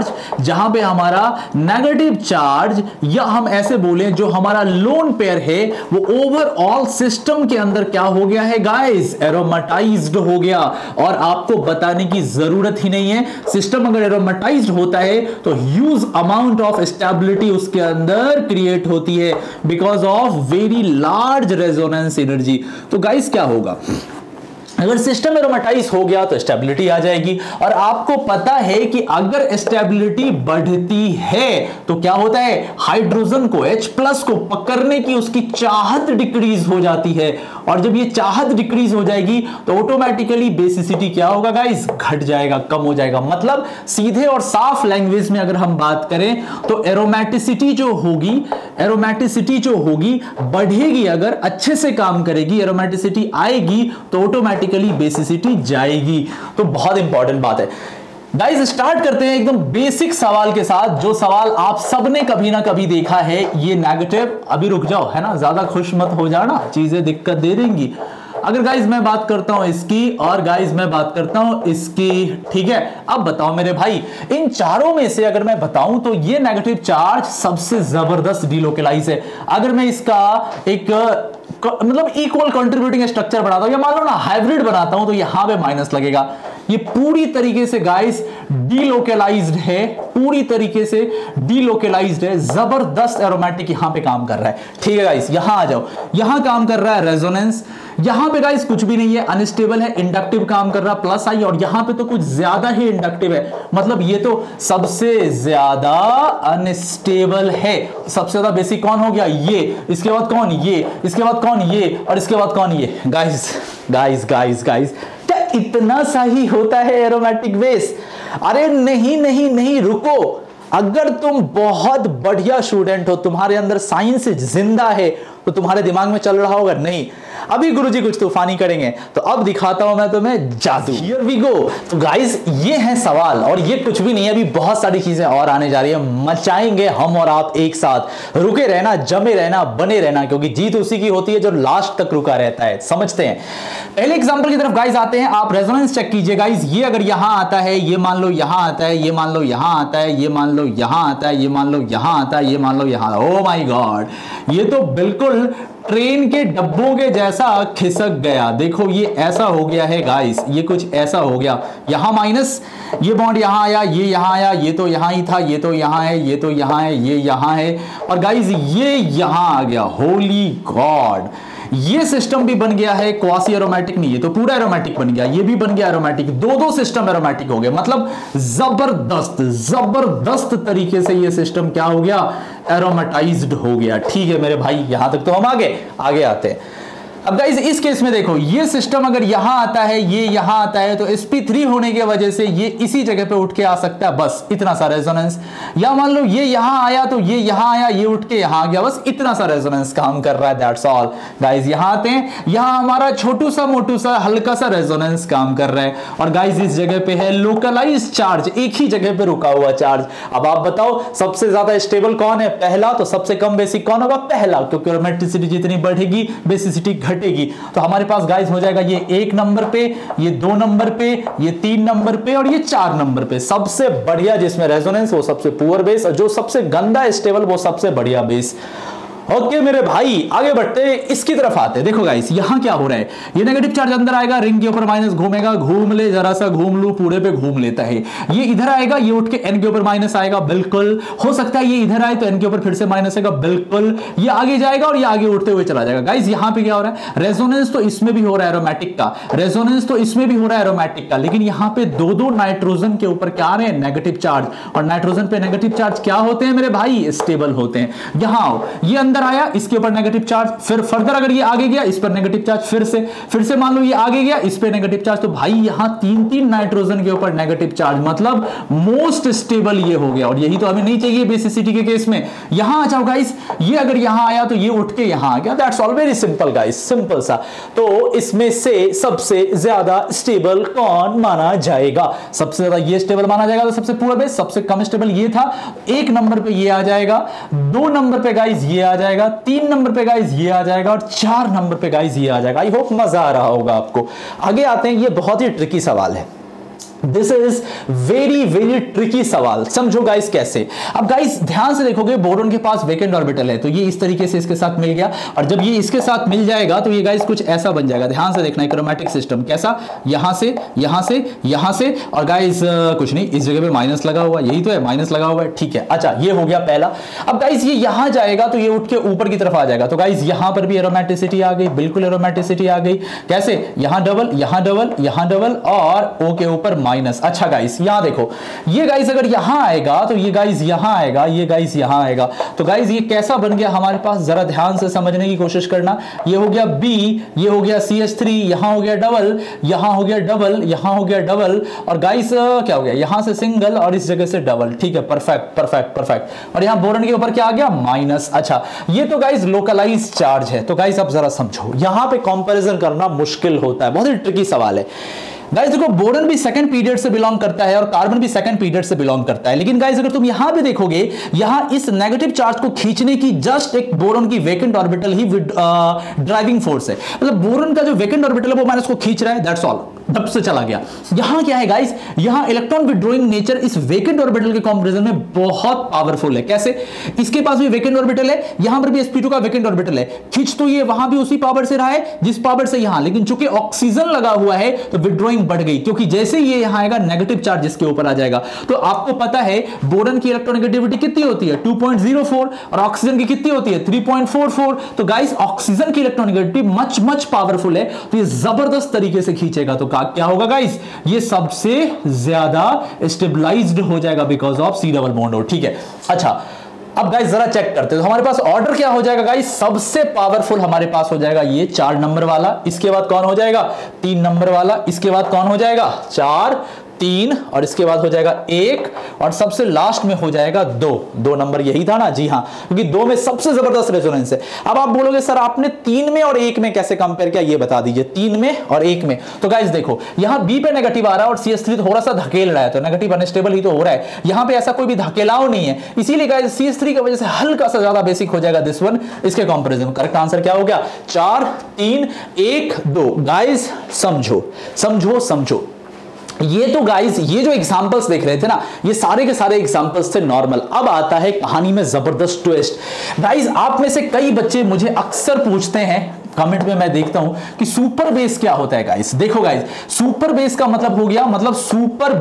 चार्ज या हम ऐसे बोलें जो हमारा लोन पेयर है वो ओवरऑल सिस्टम के अंदर क्या हो गया है गाइस, एरोमेटाइज्ड हो गया। और आपको बताने की जरूरत ही नहीं है, सिस्टम अगर एरोमेटाइज्ड होता है तो ह्यूज अमाउंट ऑफ स्टेबिलिटी उसके अंदर क्रिएट होती है because of very large resonance energy. तो गाइस क्या होगा, अगर सिस्टम एरोमेटाइज हो गया तो स्टेबिलिटी आ जाएगी, और आपको पता है कि अगर स्टेबिलिटी बढ़ती है तो क्या होता है, हाइड्रोजन को H+ को पकड़ने की उसकी चाहत डिक्रीज हो जाती है, और जब ये चाहत डिक्रीज हो जाएगी तो ऑटोमेटिकली बेसिसिटी क्या होगा गाइस, घट जाएगा, कम हो जाएगा। मतलब सीधे और साफ लैंग्वेज में अगर हम बात करें तो एरोमेटिसिटी जो होगी बढ़ेगी, अगर अच्छे से काम करेगी, एरोमेटिसिटी आएगी तो ऑटोमेटिकली बेसिसिटी जाएगी। तो बहुत इंपॉर्टेंट बात है गाइस। स्टार्ट करते हैं एकदम बेसिक सवाल के साथ, जो सवाल आप सबने कभी ना कभी देखा है। ये नेगेटिव, अभी रुक जाओ है ना, ज्यादा खुश मत हो जाना, चीजें दिक्कत दे देंगी। अगर गाइस मैं बात करता हूं इसकी और गाइस मैं बात करता हूं इसकी, ठीक है। अब बताओ मेरे भाई, इन चारों में से अगर मैं बताऊं तो ये नेगेटिव चार्ज सबसे जबरदस्त डीलोकलाइज है। अगर मैं इसका एक मतलब इक्वल कंट्रीब्यूटिंग स्ट्रक्चर बनाता हूं या मान लो ना हाइब्रिड बनाता हूं तो यहां पे माइनस लगेगा। ये पूरी तरीके से गाइस डीलोकलाइज्ड है, पूरी तरीके से डीलोकलाइज्ड है, जबरदस्त एरोमेटिक यहां पे काम कर रहा है, ठीक है गाइस। यहां आ जाओ, यहां काम कर रहा है रेजोनेंस, यहां पे गाइस कुछ भी नहीं है, अनस्टेबल है, इंडक्टिव काम कर रहा है +I, और यहां पे तो कुछ ज्यादा ही इंडक्टिव है, मतलब ये तो सबसे ज्यादा अनस्टेबल है। सबसे ज्यादा बेसिक कौन हो गया, ये, इसके बाद कौन, ये, इसके बाद कौन, ये, और इसके बाद कौन, ये। गाइस क्या इतना सा ही होता है एरोमेटिक बेस? अरे नहीं रुको, अगर तुम बहुत बढ़िया स्टूडेंट हो, तुम्हारे अंदर साइंस जिंदा है, तो तुम्हारे दिमाग में चल रहा होगा नहीं अभी गुरुजी कुछ तूफानी करेंगे, तो अब दिखाता हूं मैं तुम्हें जादू। Here we go. तो गाइस ये है सवाल, और ये कुछ भी नहीं है, अभी बहुत सारी चीजें और आने जा रही है, मचाएंगे हम और आप एक साथ। रुके रहना, जमे रहना, बने रहना, क्योंकि जीत उसी की होती है जो लास्ट तक रुका रहता है। समझते हैं, पहले एग्जांपल की तरफ गाइस आते हैं। आप रेजोनेंस चेक कीजिए गाइस, ये अगर यहां आता है, ये मान लो यहां आता है, ये मान लो यहां आता है, ये मान लो यहां आता है, ये मान लो यहां आता है, ये मान लो यहां, ओ माय गॉड, ये तो बिल्कुल ट्रेन के डब्बों के जैसा खिसक गया। देखो ये ऐसा हो गया है गाइस, ये कुछ ऐसा हो गया, यहां माइनस, ये बॉन्ड यहां आया, ये यहां आया, ये तो यहां ही था, ये तो यहां है, ये तो यहां है, ये यहां है, और गाइस ये यहां आ गया। होली गॉड, ये सिस्टम भी बन गया है क्वासी एरोमेटिक नहीं, ये तो पूरा एरोमेटिक बन गया, ये भी बन गया एरोमेटिक, दो सिस्टम एरोमेटिक हो गए। मतलब जबरदस्त तरीके से ये सिस्टम क्या हो गया, एरोमेटाइज्ड हो गया। ठीक है मेरे भाई, यहां तक तो हम आगे आते हैं। अब गाइस इस केस में देखो, ये सिस्टम अगर यहां आता है, ये यहां आता है, तो sp3 होने की वजह से ये इसी जगह पे उठ के आ सकता है, बस इतना सा रेजोनेंस। या मान लो ये यहां आया तो ये यहां आया, ये उठ के यहां आ गया, बस इतना सा रेजोनेंस काम कर रहा है, दैट्स ऑल। गाइस यहां आते हैं, यहां हमारा छोटू सा मोटू सा हल्का सा रेजोनेंस काम कर रहा है, और गाइस इस जगह पे है लोकलाइज चार्ज, एक ही जगह पे रुका हुआ चार्ज। अब आप बताओ सबसे ज्यादा स्टेबल कौन है, पहला, तो सबसे कम बेसिक कौन होगा, पहला, क्योंकि एरोमेटिसिटी जितनी बढ़ेगी बेसिसिटी घटेगी। तो हमारे पास गाइस हो जाएगा ये 1 नंबर पे, ये 2 नंबर पे, ये 3 नंबर पे, और ये 4 नंबर पे। सबसे बढ़िया जिसमें रेजोनेंस वो सबसे पुअर बेस, और जो सबसे गंदा स्टेबल वो सबसे बढ़िया बेस। ओके मेरे भाई आगे बढ़ते हैं, इसकी तरफ आते हैं। देखो गाइस यहां क्या हो रहा है, ये नेगेटिव चार्ज अंदर आएगा, रिंग के ऊपर माइनस घूमेगा, घूम ले जरा सा, घूम लू, पूरे पे घूम लेता है। ये इधर आएगा, ये उठ के एन के ऊपर माइनस आएगा, बिल्कुल हो सकता है ये इधर आए तो एन के ऊपर फिर से माइनस आएगा, बिल्कुल। ये आगे जाएगा और ये आगे उठते हुए चला जाएगा। गाइस यहां पे क्या हो रहा है, रेजोनेंस तो इसमें भी हो रहा है एरोमेटिक का, रेजोनेंस तो इसमें भी हो रहा है एरोमेटिक का, लेकिन यहां पे दो नाइट्रोजन के ऊपर क्या आ रहे हैं, नेगेटिव चार्ज। और नाइट्रोजन पे नेगेटिव चार्ज क्या होते हैं मेरे भाई, स्टेबल होते हैं। यहां आओ, ये अंदर आया, इसके ऊपर नेगेटिव चार्ज, फिर फर्दर अगर ये आगे गया इस पर नेगेटिव चार्ज, फिर से मान लो ये आगे गया इस पे नेगेटिव चार्ज, तो भाई यहां 3 नाइट्रोजन के ऊपर नेगेटिव चार्ज, मतलब मोस्ट स्टेबल ये हो गया। और यही तो हमें नहीं चाहिए बेसिसिटी के केस में। यहां आ जाओ गाइस, ये अगर यहां आया तो ये उठ के यहां आ गया, that's all, very simple guys, simple सा। तो इसमें से सबसे ज्यादा स्टेबल कौन माना जाएगा, सबसे ज्यादा ये स्टेबल माना जाएगा, तो सबसे पूरा बेस, सबसे कम स्टेबल ये था। 1 नंबर पे ये आ जाएगा, 2 नंबर पे गाइस ये आ जाएगा, 3 नंबर पे गाइस ये आ जाएगा, और 4 नंबर पे गाइस ये आ जाएगा। आई होप मजा आ रहा होगा आपको। आगे आते हैं, ये बहुत ही ट्रिकी सवाल है, दिस इज वेरी ट्रिकी सवाल, समझो गाइस कैसे। अब गाइस ध्यान से देखोगे, बोरोन के पास वेकेंट ऑर्बिटल है, तो ये इस तरीके से इसके साथ मिल गया, और जब ये इसके साथ मिल जाएगा तो ये गाइस कुछ ऐसा बन जाएगा। ध्यान से देखना, क्रोमैटिक सिस्टम कैसा, यहां से यहां से यहां से, और गाइस कुछ नहीं, इस जगह पे माइनस लगा हुआ, यही तो है, माइनस लगा हुआ है, ठीक है। अच्छा ये हो गया पहला। अब गाइस ये यहां जाएगा तो ये उठ के ऊपर की तरफ आ जाएगा, तो गाइस यहां पर भी एरोमेटिसिटी आ गई, बिल्कुल एरोमेटिसिटी आ गई। कैसे, यहां डबल, यहां डबल, यहां डबल, और ओ के ऊपर माइनस। अच्छा गाइस यहां देखो, ये गाइस अगर यहां आएगा तो ये गाइस यहां आएगा, ये गाइस यहां आएगा, तो गाइस ये कैसा बन गया हमारे पास, जरा ध्यान से समझने की कोशिश करना। ये हो गया B, ये हो गया CH3, यहां हो गया डबल, यहां हो गया डबल, यहां हो गया डबल, और गाइस क्या हो गया, यहां से सिंगल और इस जगह से डबल। ठीक है, परफेक्ट परफेक्ट परफेक्ट। और यहां बोरन के ऊपर क्या आ गया, माइनस। अच्छा ये तो गाइस लोकलाइज चार्ज है। तो गाइस अब जरा समझो, यहां पे कंपैरिजन करना मुश्किल होता है, बहुत ही ट्रिकी सवाल है। गाइस देखो, बोरन भी सेकंड पीरियड से बिलोंग करता है और कार्बन भी सेकंड पीरियड से बिलोंग करता है, लेकिन गाइस अगर तुम यहां पे देखोगे, यहां इस नेगेटिव चार्ज को खींचने की जस्ट एक बोरन की वेकेंट ऑर्बिटल ही ड्राइविंग फोर्स है। मतलब बोरन का जो वेकेंट ऑर्बिटल है वो माइनस को खींच रहा है, दैट्स ऑल, दब से चला गया। यहां क्या है गाइस, यहां इलेक्ट्रॉन विड्रॉइंग नेचर इस वेकेंट ऑर्बिटल के कंपैरिजन में बहुत पावरफुल है। कैसे, इसके पास भी वेकेंट ऑर्बिटल है, यहां पर भी sp2 का वेकेंट ऑर्बिटल है, खींच तो ये वहां भी उसी पावर से रहा है जिस पावर से यहां, लेकिन चूंकि ऑक्सीजन लगा हुआ है तो विड्रॉइंग बढ़ गई, क्योंकि जैसे ये यहां आएगा नेगेटिव चार्ज इसके ऊपर आ जाएगा। तो आपको पता है बोरन की इलेक्ट्रोनेगेटिविटी कितनी होती है, 2.04, और ऑक्सीजन की कितनी होती है, 3.44। तो गाइस ऑक्सीजन की इलेक्ट्रोनेगेटिविटी मच पावरफुल है, तो ये जबरदस्त तरीके से खींचेगा। तो क्या होगा गाइस, ये सबसे ज्यादा स्टेबलाइज्ड हो जाएगा because of C double bond O। ठीक है, अच्छा अब गाइस जरा चेक करते हैं, तो हमारे पास ऑर्डर क्या हो जाएगा गाइस, सबसे पावरफुल हमारे पास हो जाएगा ये 4 नंबर वाला, इसके बाद कौन हो जाएगा 3 नंबर वाला, इसके बाद कौन हो जाएगा 4, 3, और इसके बाद हो जाएगा 1, और सबसे लास्ट में हो जाएगा 2 नंबर, यही था ना, जी हाँ, क्योंकि 2 में सबसे जबरदस्त रेजोनेंस है। अब आप बोलोगे सर आपने 3 में और 1 में कैसे कंपेयर किया, ये बता दीजिए, 3 में और 1 में। तो गाइस देखो, यहां B पे नेगेटिव आ रहा है और CH3 थोड़ा सा धकेल रहा है, तो नेगेटिव अनस्टेबल ही तो हो रहा है, यहां पे ऐसा कोई भी धकेलाव नहीं है, इसीलिए गाइस CH3 की वजह से हल्का सा ज्यादा बेसिक हो जाएगा दिस वन, इसके कंपैरिजन। करेक्ट आंसर क्या हो गया, 4, 3, 1, 2। गाइस समझो समझो समझो, ये तो गाइस, ये जो एग्जांपल्स देख रहे थे ना, ये सारे के सारे एग्जांपल्स थे नॉर्मल। अब आता है कहानी में जबरदस्त ट्विस्ट। गाइस आप में से कई बच्चे मुझे अक्सर पूछते हैं कमेंट में, मैं देखता हूं कि सुपर बेस क्या होता है। गाइस देखो गाइस, सुपर बेस का मतलब हो गया, मतलब सुपर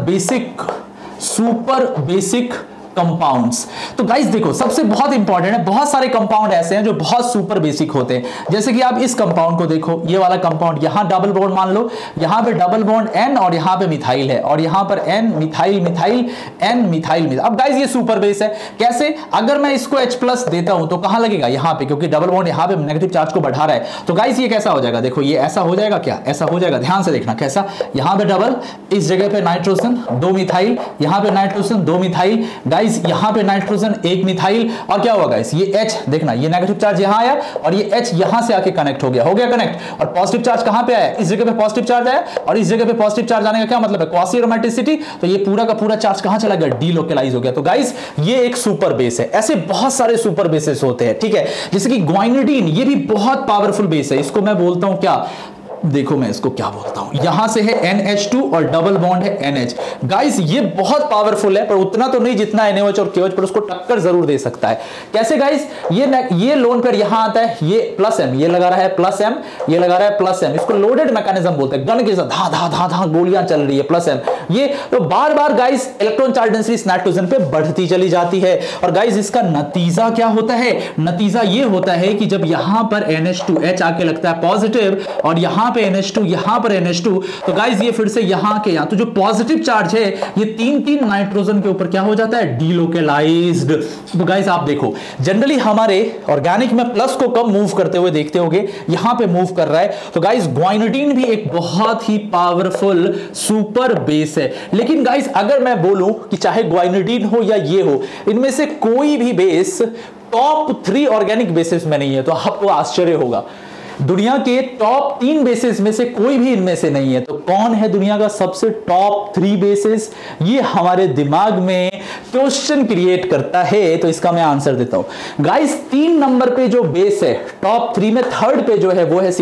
बेसिक कंपाउंड्स। तो गाइस देखो, सबसे बहुत इंपॉर्टेंट है, बहुत सारे कंपाउंड ऐसे हैं जो बहुत सुपर बेसिक होते हैं। जैसे कि आप इस कंपाउंड को देखो, ये वाला कंपाउंड, यहां डबल बॉन्ड मान लो, यहां पे डबल बॉन्ड N और यहां पे मिथाइल है, और यहां पर N methyl methyl N methyl methyl. अब गाइस ये सुपर बेस है। कैसे? अगर मैं इसको H+ देता हूं तो कहां लगेगा? यहां पे, क्योंकि डबल बॉन्ड यहां पे नेगेटिव चार्ज को बढ़ा रहा है। तो गाइस ये कैसा हो जाएगा? देखो ये ऐसा हो जाएगा, क्या ऐसा हो जाएगा? ध्यान से देखना कैसा, यहां पे डबल, इस जगह पे नाइट्रोजन 2 मिथाइल, यहां पे नाइट्रोजन 2 मिथाइल, गाइस यहां पे नाइट्रोजन 1 मिथाइल, और क्या हुआ गाइस, ये H देखना, ये नेगेटिव चार्ज यहां आया और ये H यहां से आके कनेक्ट हो गया कनेक्ट। और पॉजिटिव चार्ज कहां पे आया? इस जगह पे पॉजिटिव चार्ज आया, और इस जगह पे पॉजिटिव चार्ज आने का क्या मतलब है? Quasi aromaticity. तो ये पूरा का पूरा चार्ज कहां चला गया? डीलोकलाइज हो गया। तो गाइस ये एक सुपर बेस है। ऐसे बहुत सारे सुपर बेसेस होते हैं, ठीक है। जैसे कि ग्वाइनिडीन, ये भी बहुत पावरफुल बेस है। इसको मैं बोलता हूं क्या, देखो मैं इसको क्या बोलता हूं, यहां से है NH2 और डबल बॉन्ड है NH। गाइस ये बहुत पावरफुल है, पर उतना तो नहीं जितना NaOH और KOH, पर उसको टक्कर जरूर दे सकता है। कैसे गाइस? ये लोन पेयर यहां आता है, ये +M, ये लगा रहा है +M, ये लगा रहा है +M। इसको लोडेड मैकेनिज्म बोलते हैं, गन के साथ धा धा धा धा गोलियां चल रही है +M। ये तो बार बार guys electron charge density nitrogen पे बढ़ती चली जाती है। और गाइस इसका नतीजा क्या होता है? नतीजा ये होता है कि जब यहां पर NH2H आके लगता है पॉजिटिव, और यहां पे NH2, यहां पर NH2, तो गाइस ये फिर से यहां के यहां, तो जो पॉजिटिव चार्ज है ये 3 नाइट्रोजन के ऊपर क्या हो जाता है? डीलोकलाइज्ड। तो गाइस आप देखो, जनरली हमारे ऑर्गेनिक में प्लस को कम मूव करते हुए देखते होगे, यहां पे मूव कर रहा है। तो गाइस ग्वाइनिडीन भी एक बहुत ही पावरफुल सुपर बेस है। लेकिन गाइस अगर मैं बोलूं कि चाहे ग्वाइनिडीन हो या ये हो, इनमें से कोई भी बेस टॉप 3 ऑर्गेनिक बेसिस में नहीं है, तो आपको आश्चर्य होगा। दुनिया के टॉप 3 बेसिस में से कोई भी इनमें से नहीं है। तो कौन है दुनिया का सबसे टॉप 3 बेसिस? ये हमारे दिमाग में क्वेश्चन क्रिएट करता है, तो इसका मैं आंसर देता हूं। गाइस 3 नंबर पे जो बेस है टॉप 3 में, थर्ड पे जो है वो है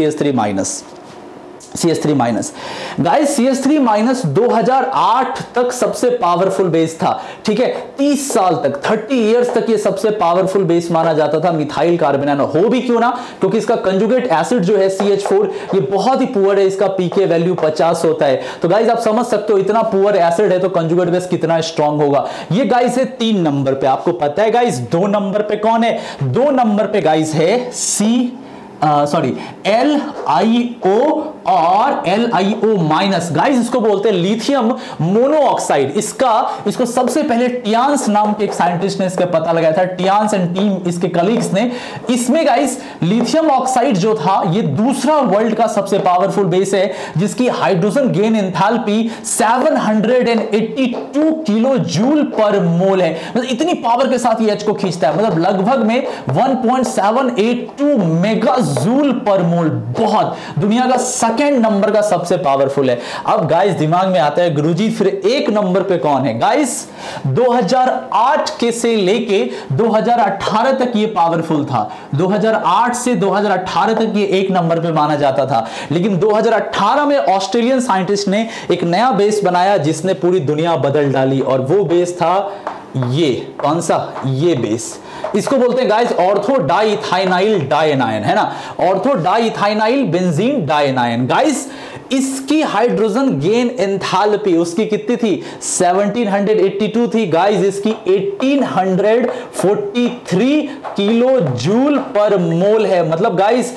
CH3-। गाइस CH3- 2008 तक सबसे पावरफुल बेस था, ठीक है। 30 साल तक, 30 इयर्स तक ये सबसे पावरफुल बेस माना जाता था मिथाइल कार्बोनानो। हो भी क्यों ना, क्योंकि इसका कंजुगेट एसिड जो है CH4, ये बहुत ही पुअर है, इसका पीके वैल्यू 50 होता है। तो गाइस आप समझ सकते हो इतना पुअर एसिड है तो कंजुगेट बेस कितना स्ट्रांग होगा। ये गाइस है 3 नंबर पे। आपको पता है गाइस 2 नंबर पे कौन है? 2 नंबर पे गाइस है LiO और LiO-। गाइस इसको बोलते हैं लिथियम मोनोऑक्साइड। इसको सबसे पहले टियान्स नाम के एक साइंटिस्ट ने इसका पता लगाया था, टियान्स एंड टीम, इसके कलीग्स ने। इसमें गाइस लिथियम ऑक्साइड जो था, ये दूसरा वर्ल्ड का सबसे पावरफुल बेस है, जिसकी hydrogen gain enthalpy 782 kilo joule पर मोल है। मतलब इतनी पावर के साथ ये H को खींचता है, मतलब लगभग में 1.782 मेगा जूल पर मोल। बहुत, दुनिया का सेकंड नंबर का सबसे पावरफुल है। अब गाइस दिमाग में आता है गुरुजी फिर 1 नंबर पे कौन है? गाइस 2008 के से लेके 2018 तक ये पावरफुल था। 2008 से 2018 तक ये 1 नंबर पे माना जाता था। लेकिन 2018 में ऑस्ट्रेलियन साइंटिस्ट ने एक नया बेस बनाया जिसने पूरी दुनिया बदल डाली, और वो बेस था ये। कौन सा? ये बेस। इसको बोलते हैं गाइस ऑर्थो डाइइथाइनाइल डायनाइन, है ना। Ortho diethynyl benzene dianion. Guys इसकी हाइड्रोजन गेन एंथैल्पी उसकी कितनी थी? 1782 थी। गाइस इसकी 1843 किलो जूल पर मोल है। मतलब गाइस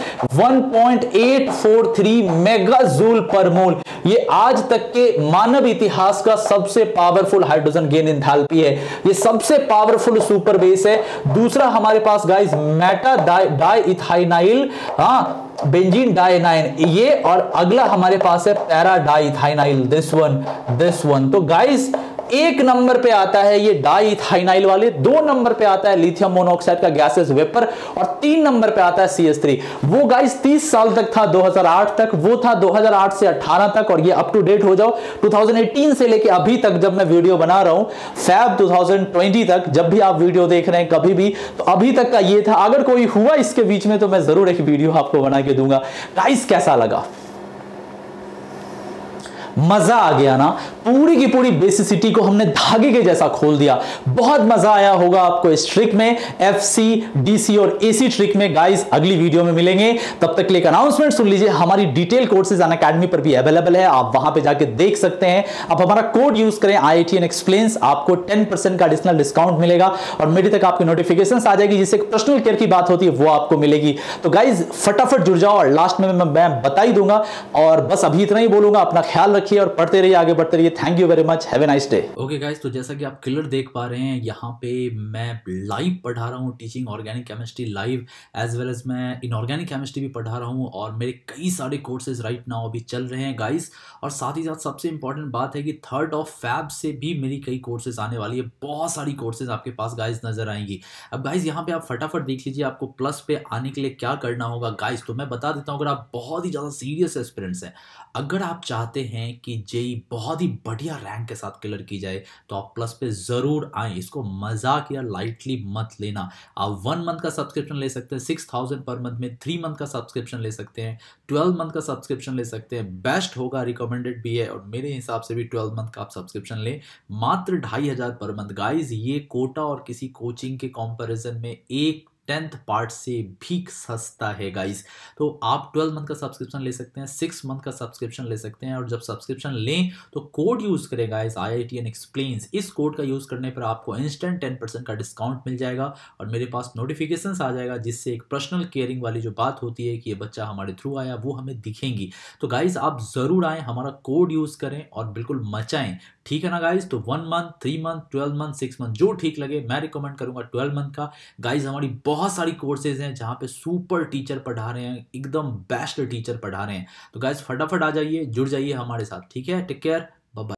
1.843 मेगा जूल पर मोल। ये आज तक के मानव इतिहास का सबसे पावरफुल हाइड्रोजन गेन एंथैल्पी है। ये सबसे पावरफुल सुपर बेस है। दूसरा हमारे पास guys meta diethynyl benzene dianion, ये, और अगला हमारे पास है पैरा डाइइथाइनाइल, दिस वन। तो गाइस 1 नंबर पे आता है ये डाइइथाइनाइल वाले, 2 नंबर पे आता है लिथियम मोनोऑक्साइड का गैसेस वेपर, और 3 नंबर पे आता है CH3। वो गाइस 30 साल तक था, 2008 तक। वो था 2008 से 18 तक, और ये अप टू डेट हो जाओ 2018 से लेके अभी तक जब मैं वीडियो बना रहा हूं, Feb 2020 तक, जब भी आप वीडियो देख रहे हैं कभी भी, तो अभी तक का ये था। अगर कोई हुआ इसके बीच में तो मैं जरूर एक वीडियो आपको बना के दूंगा। गाइस कैसा लगा? मजा आ गया ना? पूरी की पूरी बेसिसिटी को हमने धागे के जैसा खोल दिया। बहुत मजा आया होगा आपको इस ट्रिक में, एफसी, डीसी और एसी ट्रिक में। गाइस अगली वीडियो में मिलेंगे, तब तक के लिए अनाउंसमेंट सुन लीजिए। हमारी डिटेल कोर्सेज अनअकैडमी पर भी अवेलेबल है, आप वहां पे जाके देख सकते हैं। आप हमारा कोड यूज करें IITian एक्सप्लेन्स, आपको 10% का एडिशनल डिस्काउंट मिलेगा और मेरे तक आपकी नोटिफिकेशन आ जाएगी, जिससे पर्सनल केयर की बात होती है वो आपको मिलेगी। तो गाइज फटाफट जुड़ जाओ, और लास्ट में मैं बता ही दूंगा। और बस अभी इतना ही बोलूंगा, अपना ख्याल रखिए और पढ़ते रहिए, आगे बढ़ते रहिए। Thank you very much, have a nice day. Okay guys, तो जैसा कि आप क्लियर देख पा रहे हैं, यहाँ पे मैं लाइव पढ़ा रहा हूँ, teaching organic chemistry live, as well as मैं इनऑर्गेनिक केमिस्ट्री भी पढ़ा रहा हूँ, और मेरे कई सारे कोर्सेज राइट नाउ अभी चल रहे हैं गाइस। और साथ ही साथ सबसे इंपॉर्टेंट बात है कि 3 फैब से भी मेरी कई कोर्सेज आने वाली है। बहुत सारी कोर्सेज आपके पास गाइस नजर आएंगी। अब गाइस यहाँ पे आप फटाफट देख लीजिए, आपको प्लस पे आने के लिए क्या करना होगा गाइस। तो मैं बता देता हूँ, अगर आप बहुत ही ज़्यादा सीरियस एस्पिरेंट्स हैं, अगर आप चाहते हैं कि जेई बहुत ही बढ़िया रैंक के साथ क्लियर की जाए, तो आप प्लस पे जरूर आए। इसको मजाक या लाइटली मत लेना। आप 1 मंथ का सब्सक्रिप्शन ले सकते हैं 6000 पर मंथ में, 3 मंथ का सब्सक्रिप्शन ले सकते हैं, 12 मंथ का सब्सक्रिप्शन ले सकते हैं। बेस्ट होगा, रिकमेंडेड भी है, और मेरे हिसाब से भी 12 मंथ का आप सब्सक्रिप्शन लें, मात्र 2500 पर मंथ। गाइज ये कोटा और किसी कोचिंग के कंपैरिजन में 1/10 पार्ट से भी सस्ता है गाइस। तो आप 12 मंथ का सब्सक्रिप्शन ले सकते हैं, 6 मंथ का सब्सक्रिप्शन ले सकते हैं, और जब सब्सक्रिप्शन लें तो कोड यूज करें गाइस, IITian एक्सप्लेन्स। इस कोड का यूज करने पर आपको इंस्टेंट 10% का डिस्काउंट मिल जाएगा, और मेरे पास नोटिफिकेशंस आ जाएगा, जिससे एक पर्सनल केयरिंग वाली जो बात होती है कि ये बच्चा हमारे थ्रू आया, वो हमें दिखेंगी। तो गाइस आप जरूर आए, हमारा कोड यूज करें और बिल्कुल मचाएं, ठीक है ना गाइस। तो 1 मंथ, 3 मंथ, 12 मंथ, 6 मंथ, जो ठीक लगे। मैं रिकमेंड करूंगा 12 मंथ का। गाइस हमारी बहुत सारी कोर्सेज हैं जहां पे सुपर टीचर पढ़ा रहे हैं, एकदम बेस्ट टीचर पढ़ा रहे हैं। तो गाइस फटाफट आ जाइए, जुड़ जाइए हमारे साथ, ठीक है। Take care.